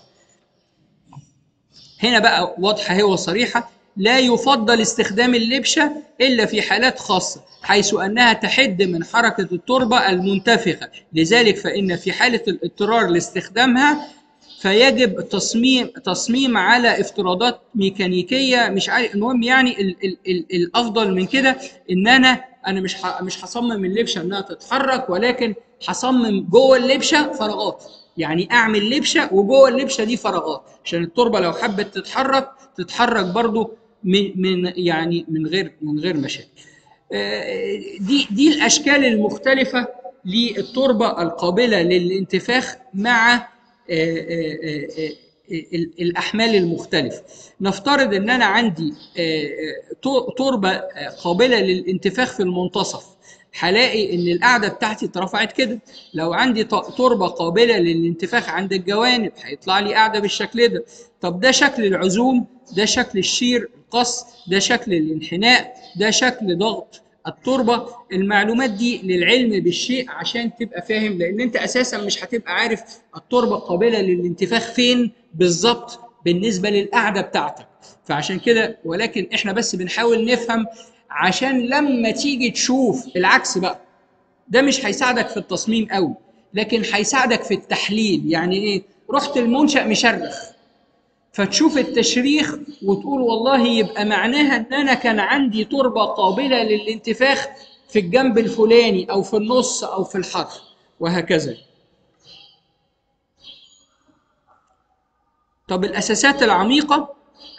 هنا بقى واضحة هي وصريحة، لا يفضل استخدام اللبشة إلا في حالات خاصة حيث أنها تحد من حركة التربة المنتفخة، لذلك فإن في حالة الاضطرار لاستخدامها فيجب تصميم تصميم على افتراضات ميكانيكيه مش عارف. المهم يعني ال ال ال الافضل من كده ان انا انا مش مش هصمم اللبشه انها تتحرك، ولكن هصمم جوه اللبشه فراغات، يعني اعمل لبشه وجوه اللبشه دي فراغات عشان التربه لو حبت تتحرك تتحرك برضو من من يعني من غير من غير مشاكل. دي دي الاشكال المختلفه للتربه القابله للانتفاخ مع الأحمال المختلفة. نفترض أن أنا عندي تربة قابلة للانتفاخ في المنتصف، هلاقي أن القاعدة بتاعتي اترفعت كده. لو عندي تربة قابلة للانتفاخ عند الجوانب هيطلع لي قاعدة بالشكل ده. طب ده شكل العزوم، ده شكل الشير القص، ده شكل الانحناء، ده شكل ضغط التربة. المعلومات دي للعلم بالشيء عشان تبقى فاهم، لان انت اساسا مش هتبقى عارف التربة قابلة للانتفاخ فين بالظبط بالنسبة للقاعدة بتاعتك. فعشان كده، ولكن احنا بس بنحاول نفهم عشان لما تيجي تشوف العكس بقى، ده مش هيساعدك في التصميم قوي لكن هيساعدك في التحليل. يعني ايه؟ رحت المنشأ مشرخ فتشوف التشريخ وتقول والله يبقى معناها ان انا كان عندي تربه قابله للانتفاخ في الجنب الفلاني او في النص او في الحرف وهكذا. طب الاساسات العميقه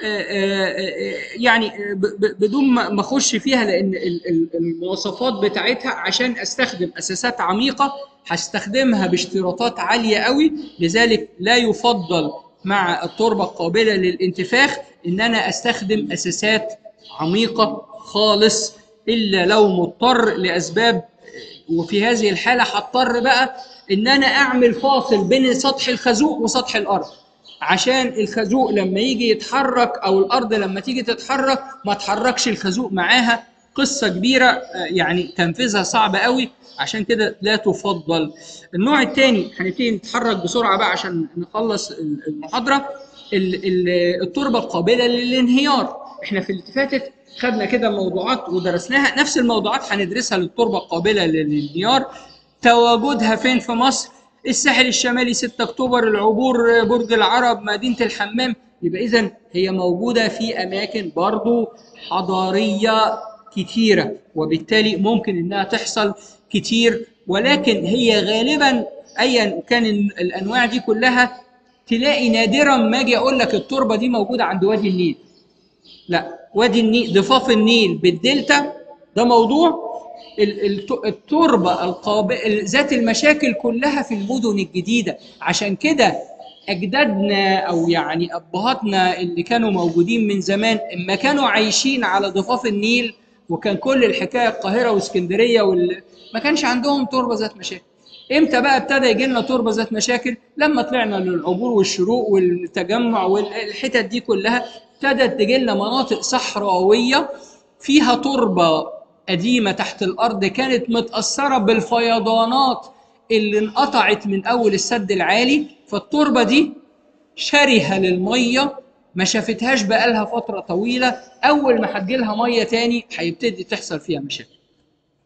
يعني بدون ما اخش فيها لان المواصفات بتاعتها، عشان استخدم اساسات عميقه هستخدمها باشتراطات عاليه قوي، لذلك لا يفضل مع التربه القابله للانتفاخ ان انا استخدم اساسات عميقه خالص الا لو مضطر لاسباب. وفي هذه الحاله هضطر بقى ان انا اعمل فاصل بين سطح الخازوق وسطح الارض، عشان الخازوق لما يجي يتحرك او الارض لما تيجي تتحرك ما تحركش الخازوق معاها. قصه كبيره يعني تنفيذها صعب قوي، عشان كده لا تفضل. النوع الثاني هنبتدي نتحرك بسرعه بقى عشان نخلص المحاضره. التربه القابله للانهيار. احنا في اللي فاتت خدنا كده موضوعات ودرسناها، نفس الموضوعات هندرسها للتربه القابله للانهيار. تواجدها فين في مصر؟ الساحل الشمالي، ستة أكتوبر، العبور، برج العرب، مدينة الحمام. يبقى إذن هي موجودة في أماكن برضو حضارية كتيرة، وبالتالي ممكن إنها تحصل كتير، ولكن هي غالبا أيا كان الأنواع دي كلها تلاقي نادرا ما أجي أقول لك التربة دي موجودة عند وادي النيل. لا، وادي النيل، ضفاف النيل بالدلتا ده موضوع. التربه القابله ذات المشاكل كلها في المدن الجديده. عشان كده اجدادنا او يعني ابهاتنا اللي كانوا موجودين من زمان اما كانوا عايشين على ضفاف النيل، وكان كل الحكايه القاهره واسكندريه وال... ما كانش عندهم تربه ذات مشاكل. امتى بقى ابتدى يجي لنا تربه ذات مشاكل؟ لما طلعنا للعبور والشروق والتجمع والحتت دي كلها، ابتدت تجي لنا مناطق صحراويه فيها تربه قديمة تحت الأرض كانت متأثرة بالفيضانات اللي انقطعت من أول السد العالي، فالتربة دي شرهة للمية ما شافتهاش بقالها فترة طويلة. أول ما هتجيلها مية تاني هيبتدي تحصل فيها مشاكل.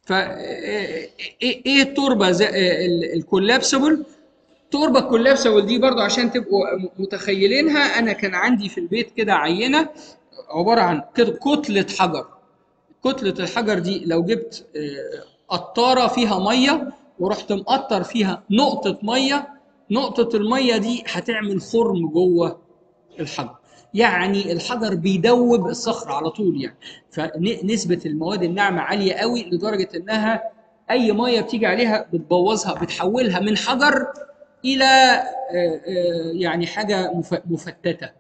ف ايه إيه التربه الكولابسبل؟ التربه الكولابسبل دي برضو عشان تبقوا متخيلينها، انا كان عندي في البيت كده عينه عباره عن كده كتله حجر. كتله الحجر دي لو جبت قطاره فيها ميه ورحت مقطر فيها نقطه ميه، نقطه الميه دي هتعمل خرم جوه الحجر، يعني الحجر بيدوب الصخر على طول يعني. فنسبه المواد الناعمه عاليه قوي لدرجه انها اي ميه بتيجي عليها بتبوظها، بتحولها من حجر الى يعني حاجه مفتته.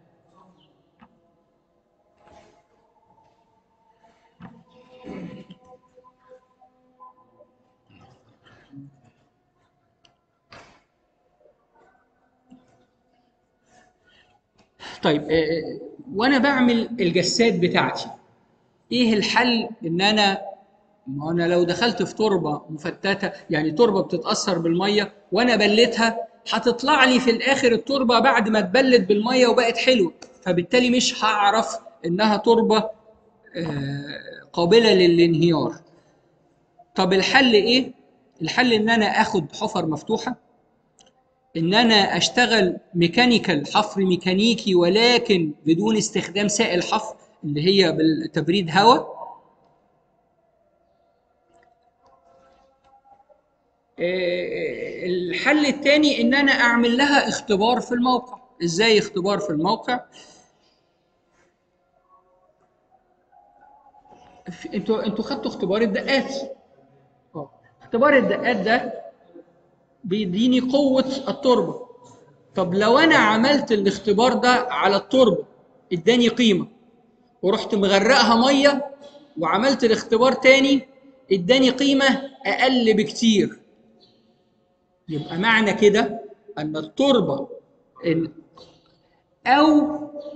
طيب وانا بعمل الجسات بتاعتي ايه الحل؟ ان انا ما انا لو دخلت في تربه مفتته، يعني تربه بتتاثر بالميه وانا بلتها، هتطلع لي في الاخر التربه بعد ما اتبلت بالميه وبقت حلوه، فبالتالي مش هعرف انها تربه قابله للانهيار. طب الحل ايه؟ الحل ان انا اخد حفر مفتوحه، ان انا اشتغل ميكانيكال، حفر ميكانيكي ولكن بدون استخدام سائل حفر اللي هي بالتبريد هواء. الحل الثاني ان انا اعمل لها اختبار في الموقع. ازاي اختبار في الموقع؟ انتوا انتوا خدتوا اختبار الدقات. اه اختبار الدقات ده بيديني قوة التربة. طب لو انا عملت الاختبار ده على التربة اداني قيمة، ورحت مغرقها مية وعملت الاختبار تاني اداني قيمة اقل بكتير، يبقى معنى كده ان التربة إن او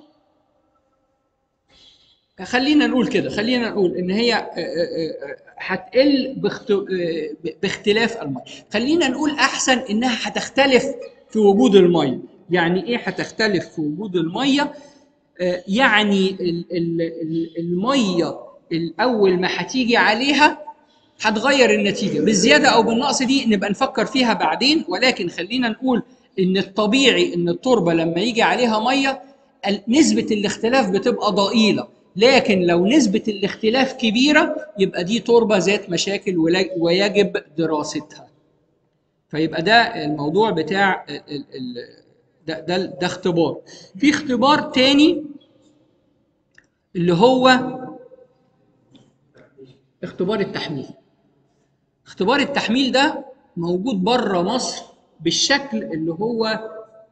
خلينا نقول كده، خلينا نقول ان هي هتقل باختلاف الميه. خلينا نقول احسن انها هتختلف في وجود الميه. يعني ايه هتختلف في وجود الميه؟ يعني الميه الاول ما هتيجي عليها هتغير النتيجه بالزياده او بالنقص، دي نبقى نفكر فيها بعدين، ولكن خلينا نقول ان الطبيعي ان التربه لما يجي عليها ميه نسبه الاختلاف بتبقى ضئيله، لكن لو نسبه الاختلاف كبيره يبقى دي تربه ذات مشاكل ويجب دراستها. فيبقى ده الموضوع بتاع ال ال ده, ده, ده اختبار. في اختبار تاني اللي هو اختبار التحميل. اختبار التحميل ده موجود بره مصر بالشكل اللي هو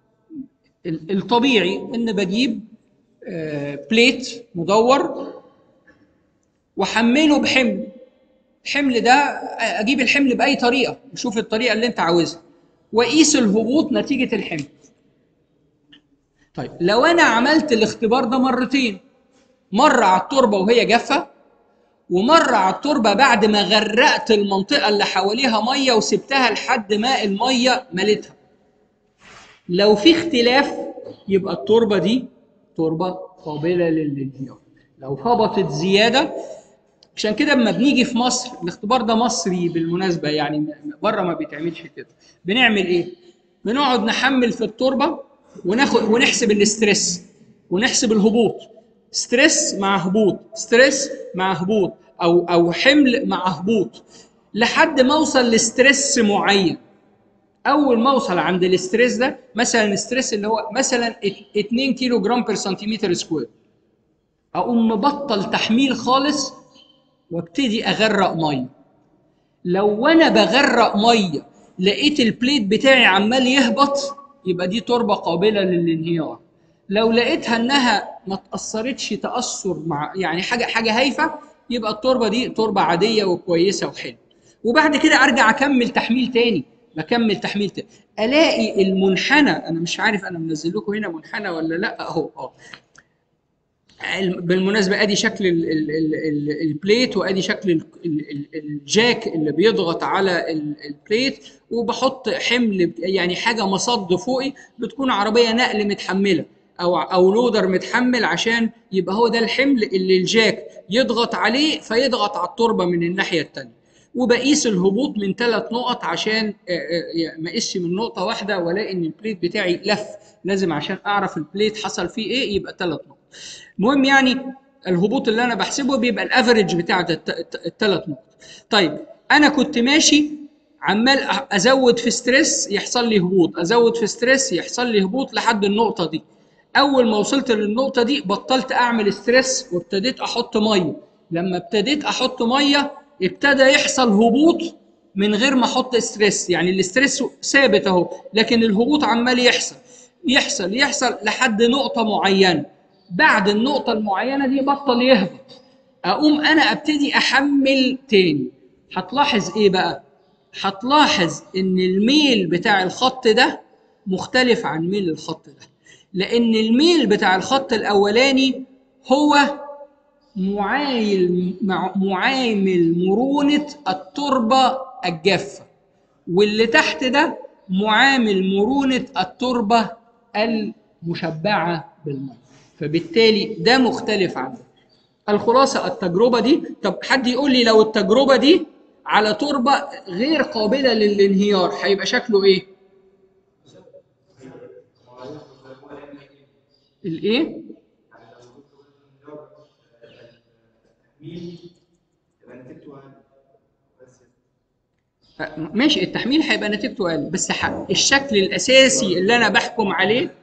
الطبيعي، ان بجيب بليت مدور واحمله بحمل. الحمل ده اجيب الحمل باي طريقه، وشوف الطريقه اللي انت عاوزها، واقيس الهبوط نتيجه الحمل. طيب لو انا عملت الاختبار ده مرتين، مره على التربه وهي جافه، ومره على التربه بعد ما غرقت المنطقه اللي حواليها ميه وسبتها لحد ما الميه ملتها، لو في اختلاف يبقى التربه دي تربه قابله للانهيار. لو هبطت زياده، عشان كده لما بنيجي في مصر، الاختبار ده مصري بالمناسبه يعني، بره ما بيتعملش كده. بنعمل ايه؟ بنقعد نحمل في التربه وناخد ونحسب الاسترس ونحسب الهبوط، ستريس مع هبوط، ستريس مع هبوط، او او حمل مع هبوط، لحد ما اوصل لستريس معين. اول ما اوصل عند الاستريس ده، مثلا الاستريس اللي هو مثلا اتنين كيلو جرام بير سنتيمتر سكوير، اقوم مبطل تحميل خالص وابتدي اغرق ميه. لو انا بغرق ميه لقيت البليت بتاعي عمال يهبط، يبقى دي تربه قابله للانهيار. لو لقيتها انها ما تاثرتش تاثر مع يعني حاجه حاجه هايفه، يبقى التربه دي تربه عاديه وكويسه وحلوه. وبعد كده ارجع اكمل تحميل تاني، بكمل تحميل تاني، الاقي المنحنى، انا مش عارف انا منزل لكم هنا منحنى ولا لا، اهو اه بالمناسبه ادي شكل ال ال ال ال البليت، وادي شكل ال ال الجاك اللي بيضغط على البليت، وبحط حمل يعني حاجه مصد فوقي، بتكون عربيه نقل متحمله او او لودر متحمل، عشان يبقى هو ده الحمل اللي الجاك يضغط عليه فيضغط على التربه من الناحيه الثانيه. وبقيس الهبوط من ثلاث نقط عشان ما اقيسش من نقطه واحده والاقي ان البليت بتاعي لف. لازم عشان اعرف البليت حصل فيه ايه يبقى ثلاث نقط. المهم يعني الهبوط اللي انا بحسبه بيبقى الافريج بتاع الثلاث نقط. طيب انا كنت ماشي عمال ازود في ستريس يحصل لي هبوط، ازود في ستريس يحصل لي هبوط لحد النقطه دي. اول ما وصلت للنقطه دي بطلت اعمل ستريس وابتديت احط ميه. لما ابتديت احط ميه ابتدى يحصل هبوط من غير ما احط ستريس، يعني الاستريس ثابت اهو لكن الهبوط عمال يحصل يحصل يحصل لحد نقطه معينه. بعد النقطه المعينه دي بطل يهبط، اقوم انا ابتدي احمل تاني. هتلاحظ ايه بقى؟ هتلاحظ ان الميل بتاع الخط ده مختلف عن ميل الخط ده، لان الميل بتاع الخط الاولاني هو معايل معامل مرونة التربة الجافة، واللي تحت ده معامل مرونة التربة المشبعة بالماء، فبالتالي ده مختلف عنه. الخلاصة التجربة دي، طب حد يقول لي لو التجربة دي على تربة غير قابلة للانهيار هيبقى شكله ايه؟ الايه؟ ماشي، التحميل هيبقى نتيجته اقل، بس الشكل الاساسي اللي انا بحكم عليه.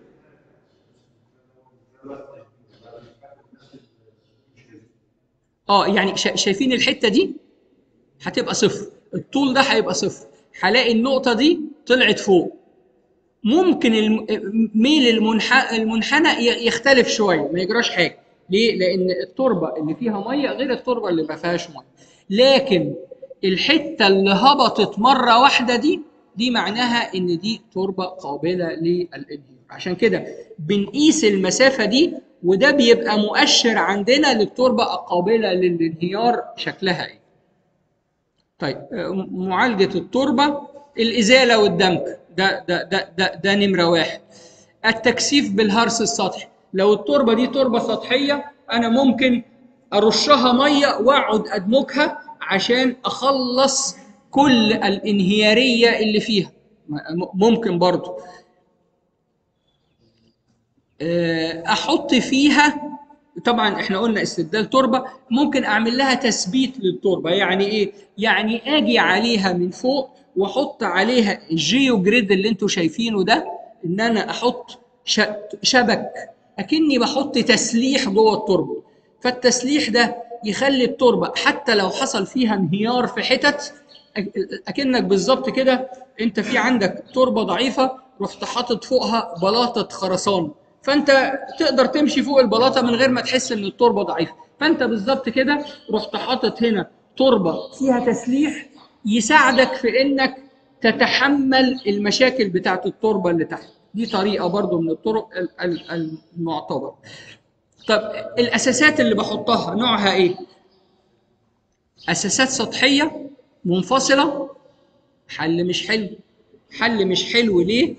اه يعني شايفين الحته دي هتبقى صفر، الطول ده هيبقى صفر، هلاقي النقطه دي طلعت فوق. ممكن ميل المنحنى المنحنى يختلف شويه ما يجراش حاجه. ليه؟ لان التربه اللي فيها ميه غير التربه اللي ما فيهاش ميه. لكن الحته اللي هبطت مره واحده دي دي معناها ان دي تربه قابله للانهيار. عشان كده بنقيس المسافه دي، وده بيبقى مؤشر عندنا للتربه القابله للانهيار شكلها ايه. طيب معالجه التربه، الازاله والدمك ده ده ده ده, ده نمره واحد. التكثيف بالهرس السطحي، لو التربه دي تربه سطحيه انا ممكن ارشها ميه واقعد ادمجها عشان اخلص كل الانهياريه اللي فيها، ممكن برضو احط فيها. طبعا احنا قلنا استبدال تربه، ممكن اعمل لها تثبيت للتربه. يعني ايه؟ يعني اجي عليها من فوق واحط عليها الجيو جريد اللي انتم شايفينه ده، ان انا احط شبك اكني بحط تسليح جوه التربه. فالتسليح ده يخلي التربه حتى لو حصل فيها انهيار في حتت، اكنك بالظبط كده انت في عندك تربه ضعيفه رحت حاطط فوقها بلاطه خرسانه، فانت تقدر تمشي فوق البلاطه من غير ما تحس ان التربه ضعيفه. فانت بالظبط كده رحت حاطط هنا تربه فيها تسليح يساعدك في انك تتحمل المشاكل بتاعه التربه اللي تحت. دي طريقه برضو من الطرق المعتبره. طب الاساسات اللي بحطها نوعها ايه؟ اساسات سطحيه منفصله، حل مش حلو. حل مش حلو ليه؟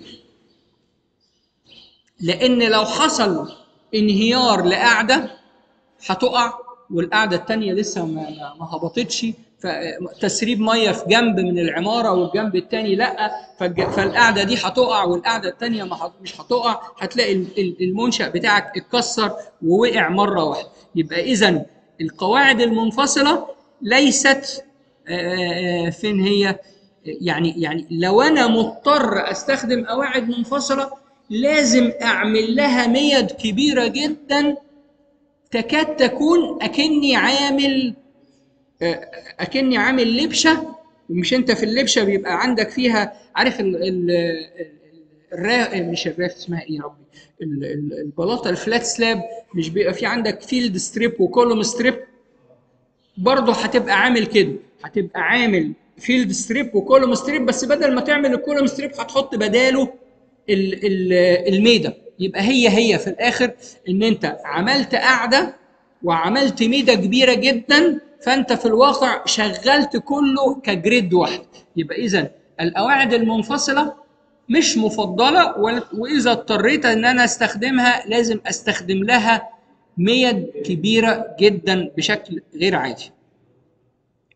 لان لو حصل انهيار لقاعده هتقع والقاعده الثانيه لسه ما ما هبطتش، فتسريب ميه في جنب من العماره والجنب الثاني لا، فالقاعده دي هتقع والقاعده الثانيه مش هتقع، هتلاقي المنشأ بتاعك اتكسر ووقع مره واحده. يبقى اذا القواعد المنفصله ليست فين هي؟ يعني يعني لو انا مضطر استخدم قواعد منفصله لازم اعمل لها ميد كبيره جدا، تكاد تكون اكني عامل اكني عامل لبشه. ومش انت في اللبشه بيبقى عندك فيها عارف ال ال الرا مش الراف اسمها ايه يا ربي، البلاطه الفلات سلاب، مش بيبقى في عندك فيلد ستريب وكولوم ستريب؟ برضه هتبقى عامل كده، هتبقى عامل فيلد ستريب وكولوم ستريب، بس بدل ما تعمل الكولوم ستريب هتحط بداله الميده. يبقى هي هي في الاخر ان انت عملت قاعده وعملت ميده كبيره جدا، فانت في الواقع شغلت كله كجريد واحد. يبقى اذا القواعد المنفصله مش مفضله، واذا اضطريت ان انا استخدمها لازم استخدم لها ميد كبيره جدا بشكل غير عادي.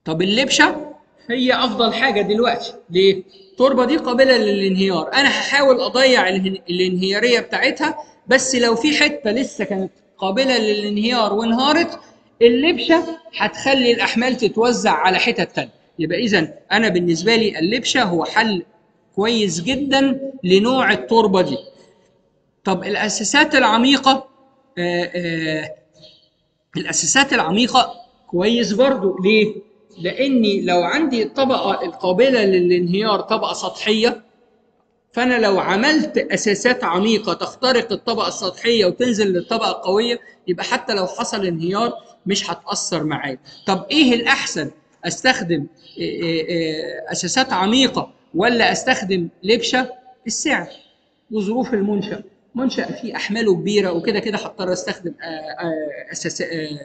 طب اللبشه هي افضل حاجه دلوقتي، ليه؟ التربه دي قابله للانهيار، انا هحاول اضيع اله- الانهياريه بتاعتها، بس لو في حته لسه كانت قابله للانهيار وانهارت، اللبشه هتخلي الاحمال تتوزع على حتت تانيه. يبقى اذا انا بالنسبه لي اللبشه هو حل كويس جدا لنوع التربه دي. طب الاساسات العميقه، آآ آآ الاساسات العميقه كويس برضو، ليه؟ لاني لو عندي الطبقه القابله للانهيار طبقه سطحيه، فانا لو عملت اساسات عميقه تخترق الطبقه السطحيه وتنزل للطبقه القويه، يبقى حتى لو حصل انهيار مش هتاثر معايا. طب ايه الاحسن؟ استخدم اساسات عميقه ولا استخدم لبشه؟ السعر وظروف المنشأ. منشأ فيه أحماله كبيرة وكده كده هضطر أستخدم أساس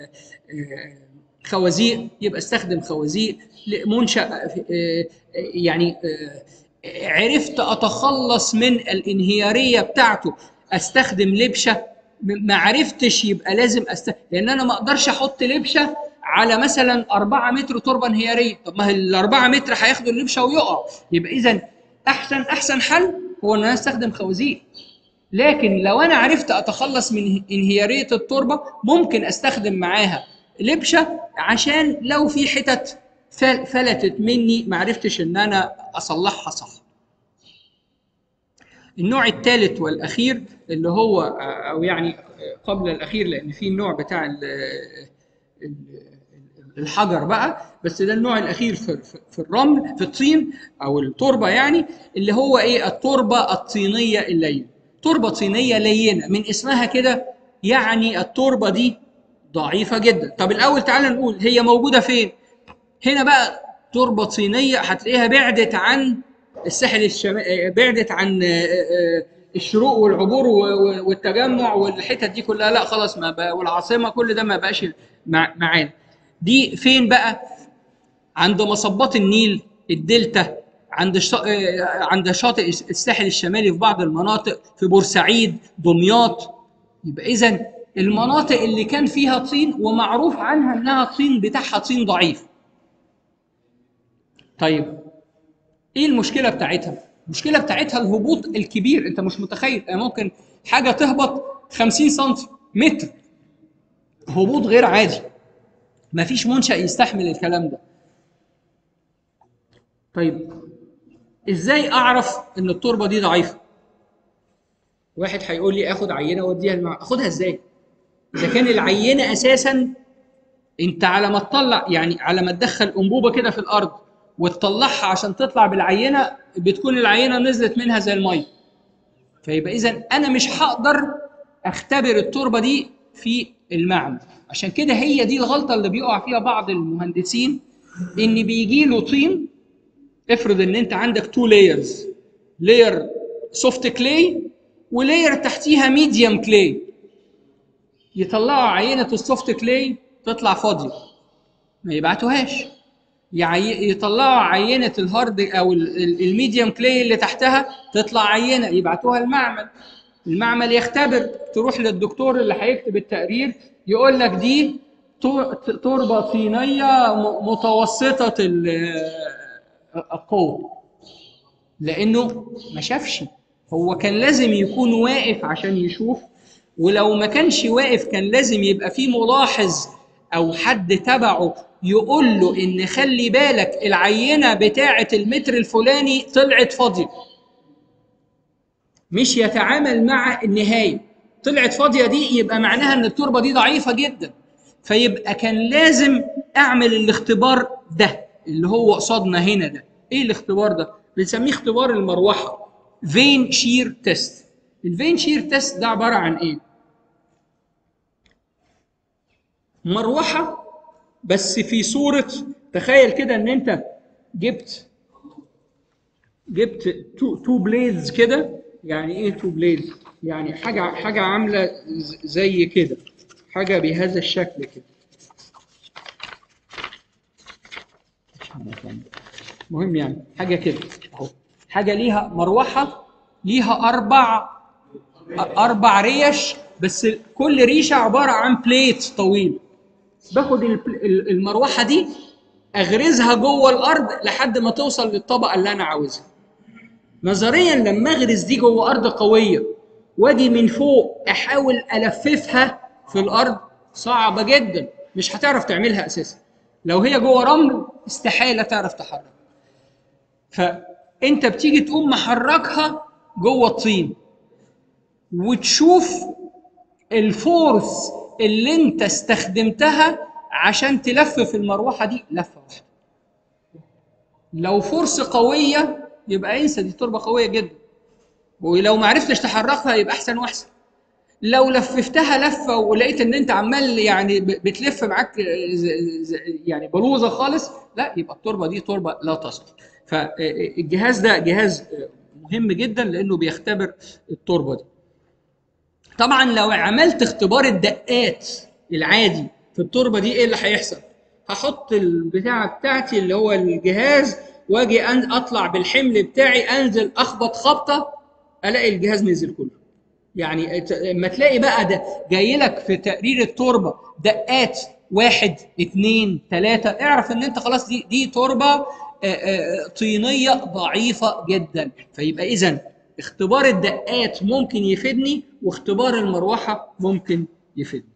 خوازيق، يبقى استخدم خوازيق. منشأ يعني عرفت أتخلص من الانهيارية بتاعته أستخدم لبشة. ما عرفتش يبقى لازم أستخدم، لأن أنا ما أقدرش أحط لبشة على مثلا أربعة متر تربة انهيارية. طب ما الأربعة متر هياخدوا اللبشة ويقع. يبقى إذا أحسن أحسن حل هو ان انا استخدم خوازيق. لكن لو انا عرفت اتخلص من انهياريه التربه، ممكن استخدم معاها لبشه، عشان لو في حتت فلتت مني ما عرفتش ان انا اصلحها صح. النوع الثالث والاخير اللي هو، او يعني قبل الاخير، لان في النوع بتاع الحجر بقى، بس ده النوع الاخير في في الرمل، في الطين او التربه يعني، اللي هو ايه؟ التربه الطينيه اللينه. تربه طينيه لينه من اسمها كده، يعني التربه دي ضعيفه جدا. طب الاول تعالى نقول هي موجوده فين. هنا بقى تربه طينيه هتلاقيها بعدت عن الساحل الشمالي، بعدت عن الشروق والعبور والتجمع والحتت دي كلها، لا خلاص ما بقى، والعاصمه كل ده ما بقاش معانا. دي فين بقى؟ عند مصبات النيل، الدلتا، عند الشا... عند شاطئ الساحل الشمالي في بعض المناطق، في بورسعيد، دمياط. يبقى اذا المناطق اللي كان فيها طين ومعروف عنها انها طين بتاعها طين ضعيف. طيب ايه المشكله بتاعتها؟ المشكله بتاعتها الهبوط الكبير. انت مش متخيل، ممكن حاجه تهبط خمسين سنتي متر، هبوط غير عادي، مفيش منشأ يستحمل الكلام ده. طيب ازاي اعرف ان التربه دي ضعيفه؟ واحد هيقول لي اخد عينه واديها المع... اخدها ازاي؟ اذا كان العينه اساسا انت على ما تطلع، يعني على ما تدخل انبوبه كده في الارض وتطلعها عشان تطلع بالعينه، بتكون العينه نزلت منها زي الميه. فيبقى اذا انا مش هقدر اختبر التربه دي في المعمل. عشان كده هي دي الغلطه اللي بيقع فيها بعض المهندسين، ان بيجي له طين. افرض ان انت عندك تو لايرز، لاير سوفت كلاي ولاير تحتيها ميديوم كلاي، يطلعوا عينه السوفت كلاي تطلع فاضيه ما يبعتوهاش، يطلعوا عينه الهارد او الميديوم كلاي اللي تحتها تطلع عينه يبعتوها المعمل. المعمل يختبر، تروح للدكتور اللي هيكتب التقرير يقول لك دي تربه طينيه متوسطه القوه، لانه ما شافش. هو كان لازم يكون واقف عشان يشوف، ولو ما كانش واقف كان لازم يبقى في ملاحظ او حد تبعه يقول له ان خلي بالك العينه بتاعه المتر الفلاني طلعت فاضيه، مش يتعامل مع النهايه. طلعت فاضيه دي يبقى معناها ان التربه دي ضعيفه جدا، فيبقى كان لازم اعمل الاختبار ده اللي هو قصادنا هنا ده. ايه الاختبار ده؟ بنسميه اختبار المروحه، فين شير تيست. الفين شير تيست ده عباره عن ايه؟ مروحه بس في صوره، تخيل كده ان انت جبت جبت تو, تو بليدز كده. يعني ايه تو بليدز؟ يعني حاجه حاجه عامله زي كده، حاجه بهذا الشكل كده. مهم يعني حاجه كده اهو، حاجه ليها مروحه، ليها اربع اربع ريش، بس كل ريشه عباره عن بليت طويل. باخد المروحه دي اغرزها جوه الارض لحد ما توصل للطبقه اللي انا عاوزها. نظريا لما اغرز دي جوه ارض قويه واجي من فوق احاول الففها في الارض، صعبه جدا، مش هتعرف تعملها اساسا. لو هي جوه رمل استحاله تعرف تحرك. فانت بتيجي تقوم محركها جوه الطين وتشوف الفورس اللي انت استخدمتها عشان تلفف المروحه دي لفه واحده. لو فورس قويه يبقى انسى، دي تربه قويه جدا، ولو ما عرفتش تحركها يبقى احسن واحسن. لو لففتها لفه ولقيت ان انت عمال يعني بتلف معاك يعني بلوزه خالص، لا، يبقى التربه دي تربه لا تصلح. فالجهاز ده جهاز مهم جدا لانه بيختبر التربه دي. طبعا لو عملت اختبار الدقات العادي في التربه دي، ايه اللي هيحصل؟ هحط البتاعه بتاعتي اللي هو الجهاز واجي اطلع بالحمل بتاعي، انزل اخبط خبطه الاقي الجهاز نزل كله. يعني لما تلاقي بقى ده جاي لك في تقرير التربه دقات واحد اثنين ثلاثه، اعرف ان انت خلاص دي دي تربه طينيه ضعيفه جدا. فيبقى اذا اختبار الدقات ممكن يفيدني، واختبار المروحه ممكن يفيدني.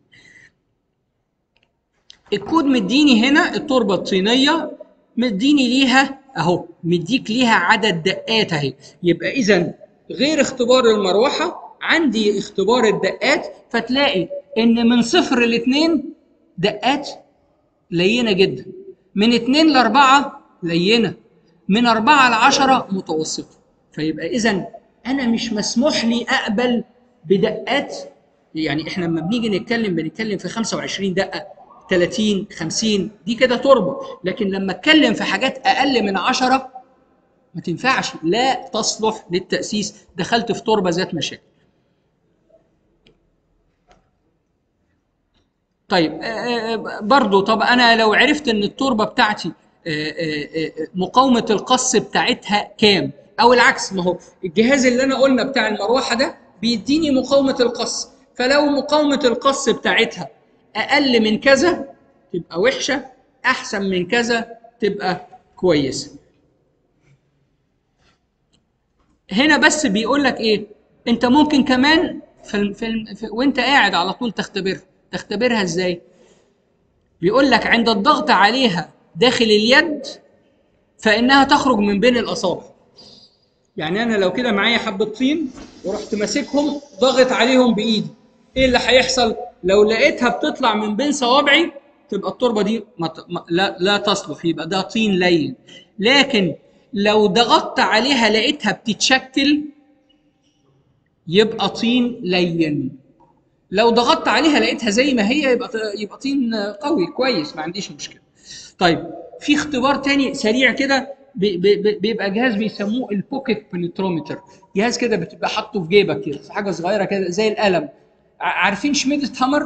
الكود مديني هنا التربه الطينيه، مديني ليها اهو، مديك ليها عدد دقات اهي. يبقى اذا غير اختبار المروحه عندي اختبار الدقات، فتلاقي ان من صفر لاثنين دقات لينه جدا، من اثنين لاربعه لينه، من اربعه لعشره متوسطه. فيبقى اذا انا مش مسموح لي اقبل بدقات، يعني احنا لما بنيجي نتكلم بنتكلم في خمسة وعشرين دقه، ثلاثين، خمسين، دي كده تربه. لكن لما اتكلم في حاجات اقل من عشره ما تنفعش، لا تصلح للتاسيس، دخلت في تربه ذات مشاكل. طيب برضو، طب انا لو عرفت ان التربه بتاعتي مقاومه القص بتاعتها كام، او العكس، ما هو الجهاز اللي انا قلنا بتاع المروحه ده بيديني مقاومه القص، فلو مقاومه القص بتاعتها اقل من كذا تبقى وحشه، احسن من كذا تبقى كويسه. هنا بس بيقول لك ايه، انت ممكن كمان في, في, في وانت قاعد على طول تختبرها. تختبرها ازاي؟ بيقول لك عند الضغط عليها داخل اليد فانها تخرج من بين الاصابع. يعني انا لو كده معايا حبه طين ورحت ماسكهم ضاغط عليهم بايدي، ايه اللي هيحصل؟ لو لقيتها بتطلع من بين صوابعي تبقى التربه دي لا لا تصلح، يبقى ده طين لين. لكن لو ضغطت عليها لقيتها بتتشكل يبقى طين لين. لو ضغطت عليها لقيتها زي ما هي يبقى يبقى طين قوي كويس، ما عنديش مشكله. طيب في اختبار تاني سريع كده، بيبقى جهاز بيسموه البوكيت بنترومتر. جهاز كده بتبقى حاطه في جيبك كده، حاجه صغيره كده زي القلم. عارفين شميدة هامر؟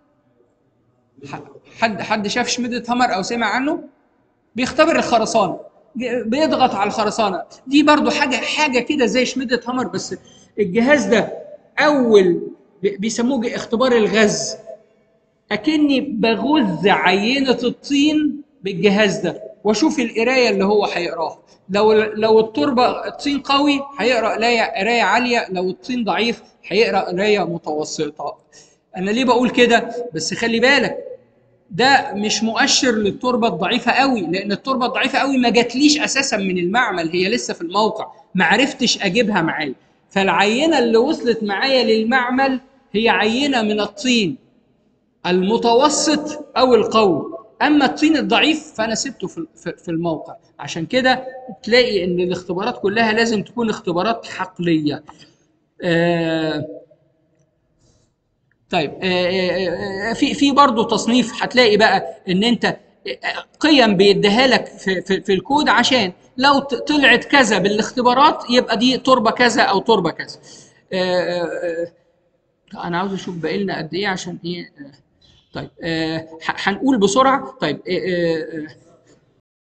حد حد شاف شميدة هامر او سمع عنه؟ بيختبر الخرسانه، بيضغط على الخرسانه دي، برضو حاجه حاجه كده زي شميدة هامر. بس الجهاز ده اول بيسموه اختبار الغز، اكني بغز عينه الطين بالجهاز ده واشوف القرايه اللي هو هيقراها. لو لو التربه الطين قوي هيقرا قرايه عاليه، لو الطين ضعيف هيقرا قرايه متوسطه. انا ليه بقول كده؟ بس خلي بالك ده مش مؤشر للتربه الضعيفه قوي، لان التربه الضعيفه قوي ما جاتليش اساسا من المعمل، هي لسه في الموقع ما عرفتش اجيبها معايا. فالعينه اللي وصلت معايا للمعمل هي عينه من الطين المتوسط او القوي، اما الطين الضعيف فانا سبته في الموقع. عشان كده تلاقي ان الاختبارات كلها لازم تكون اختبارات حقليه. آه طيب آه في في برضه تصنيف، هتلاقي بقى ان انت قيم بيديها لك في, في, في الكود، عشان لو طلعت كذا بالاختبارات يبقى دي تربه كذا او تربه كذا. آه آه انا عاوز اشوف باقي لنا قد ايه عشان ايه. طيب هنقول آه بسرعه. طيب آه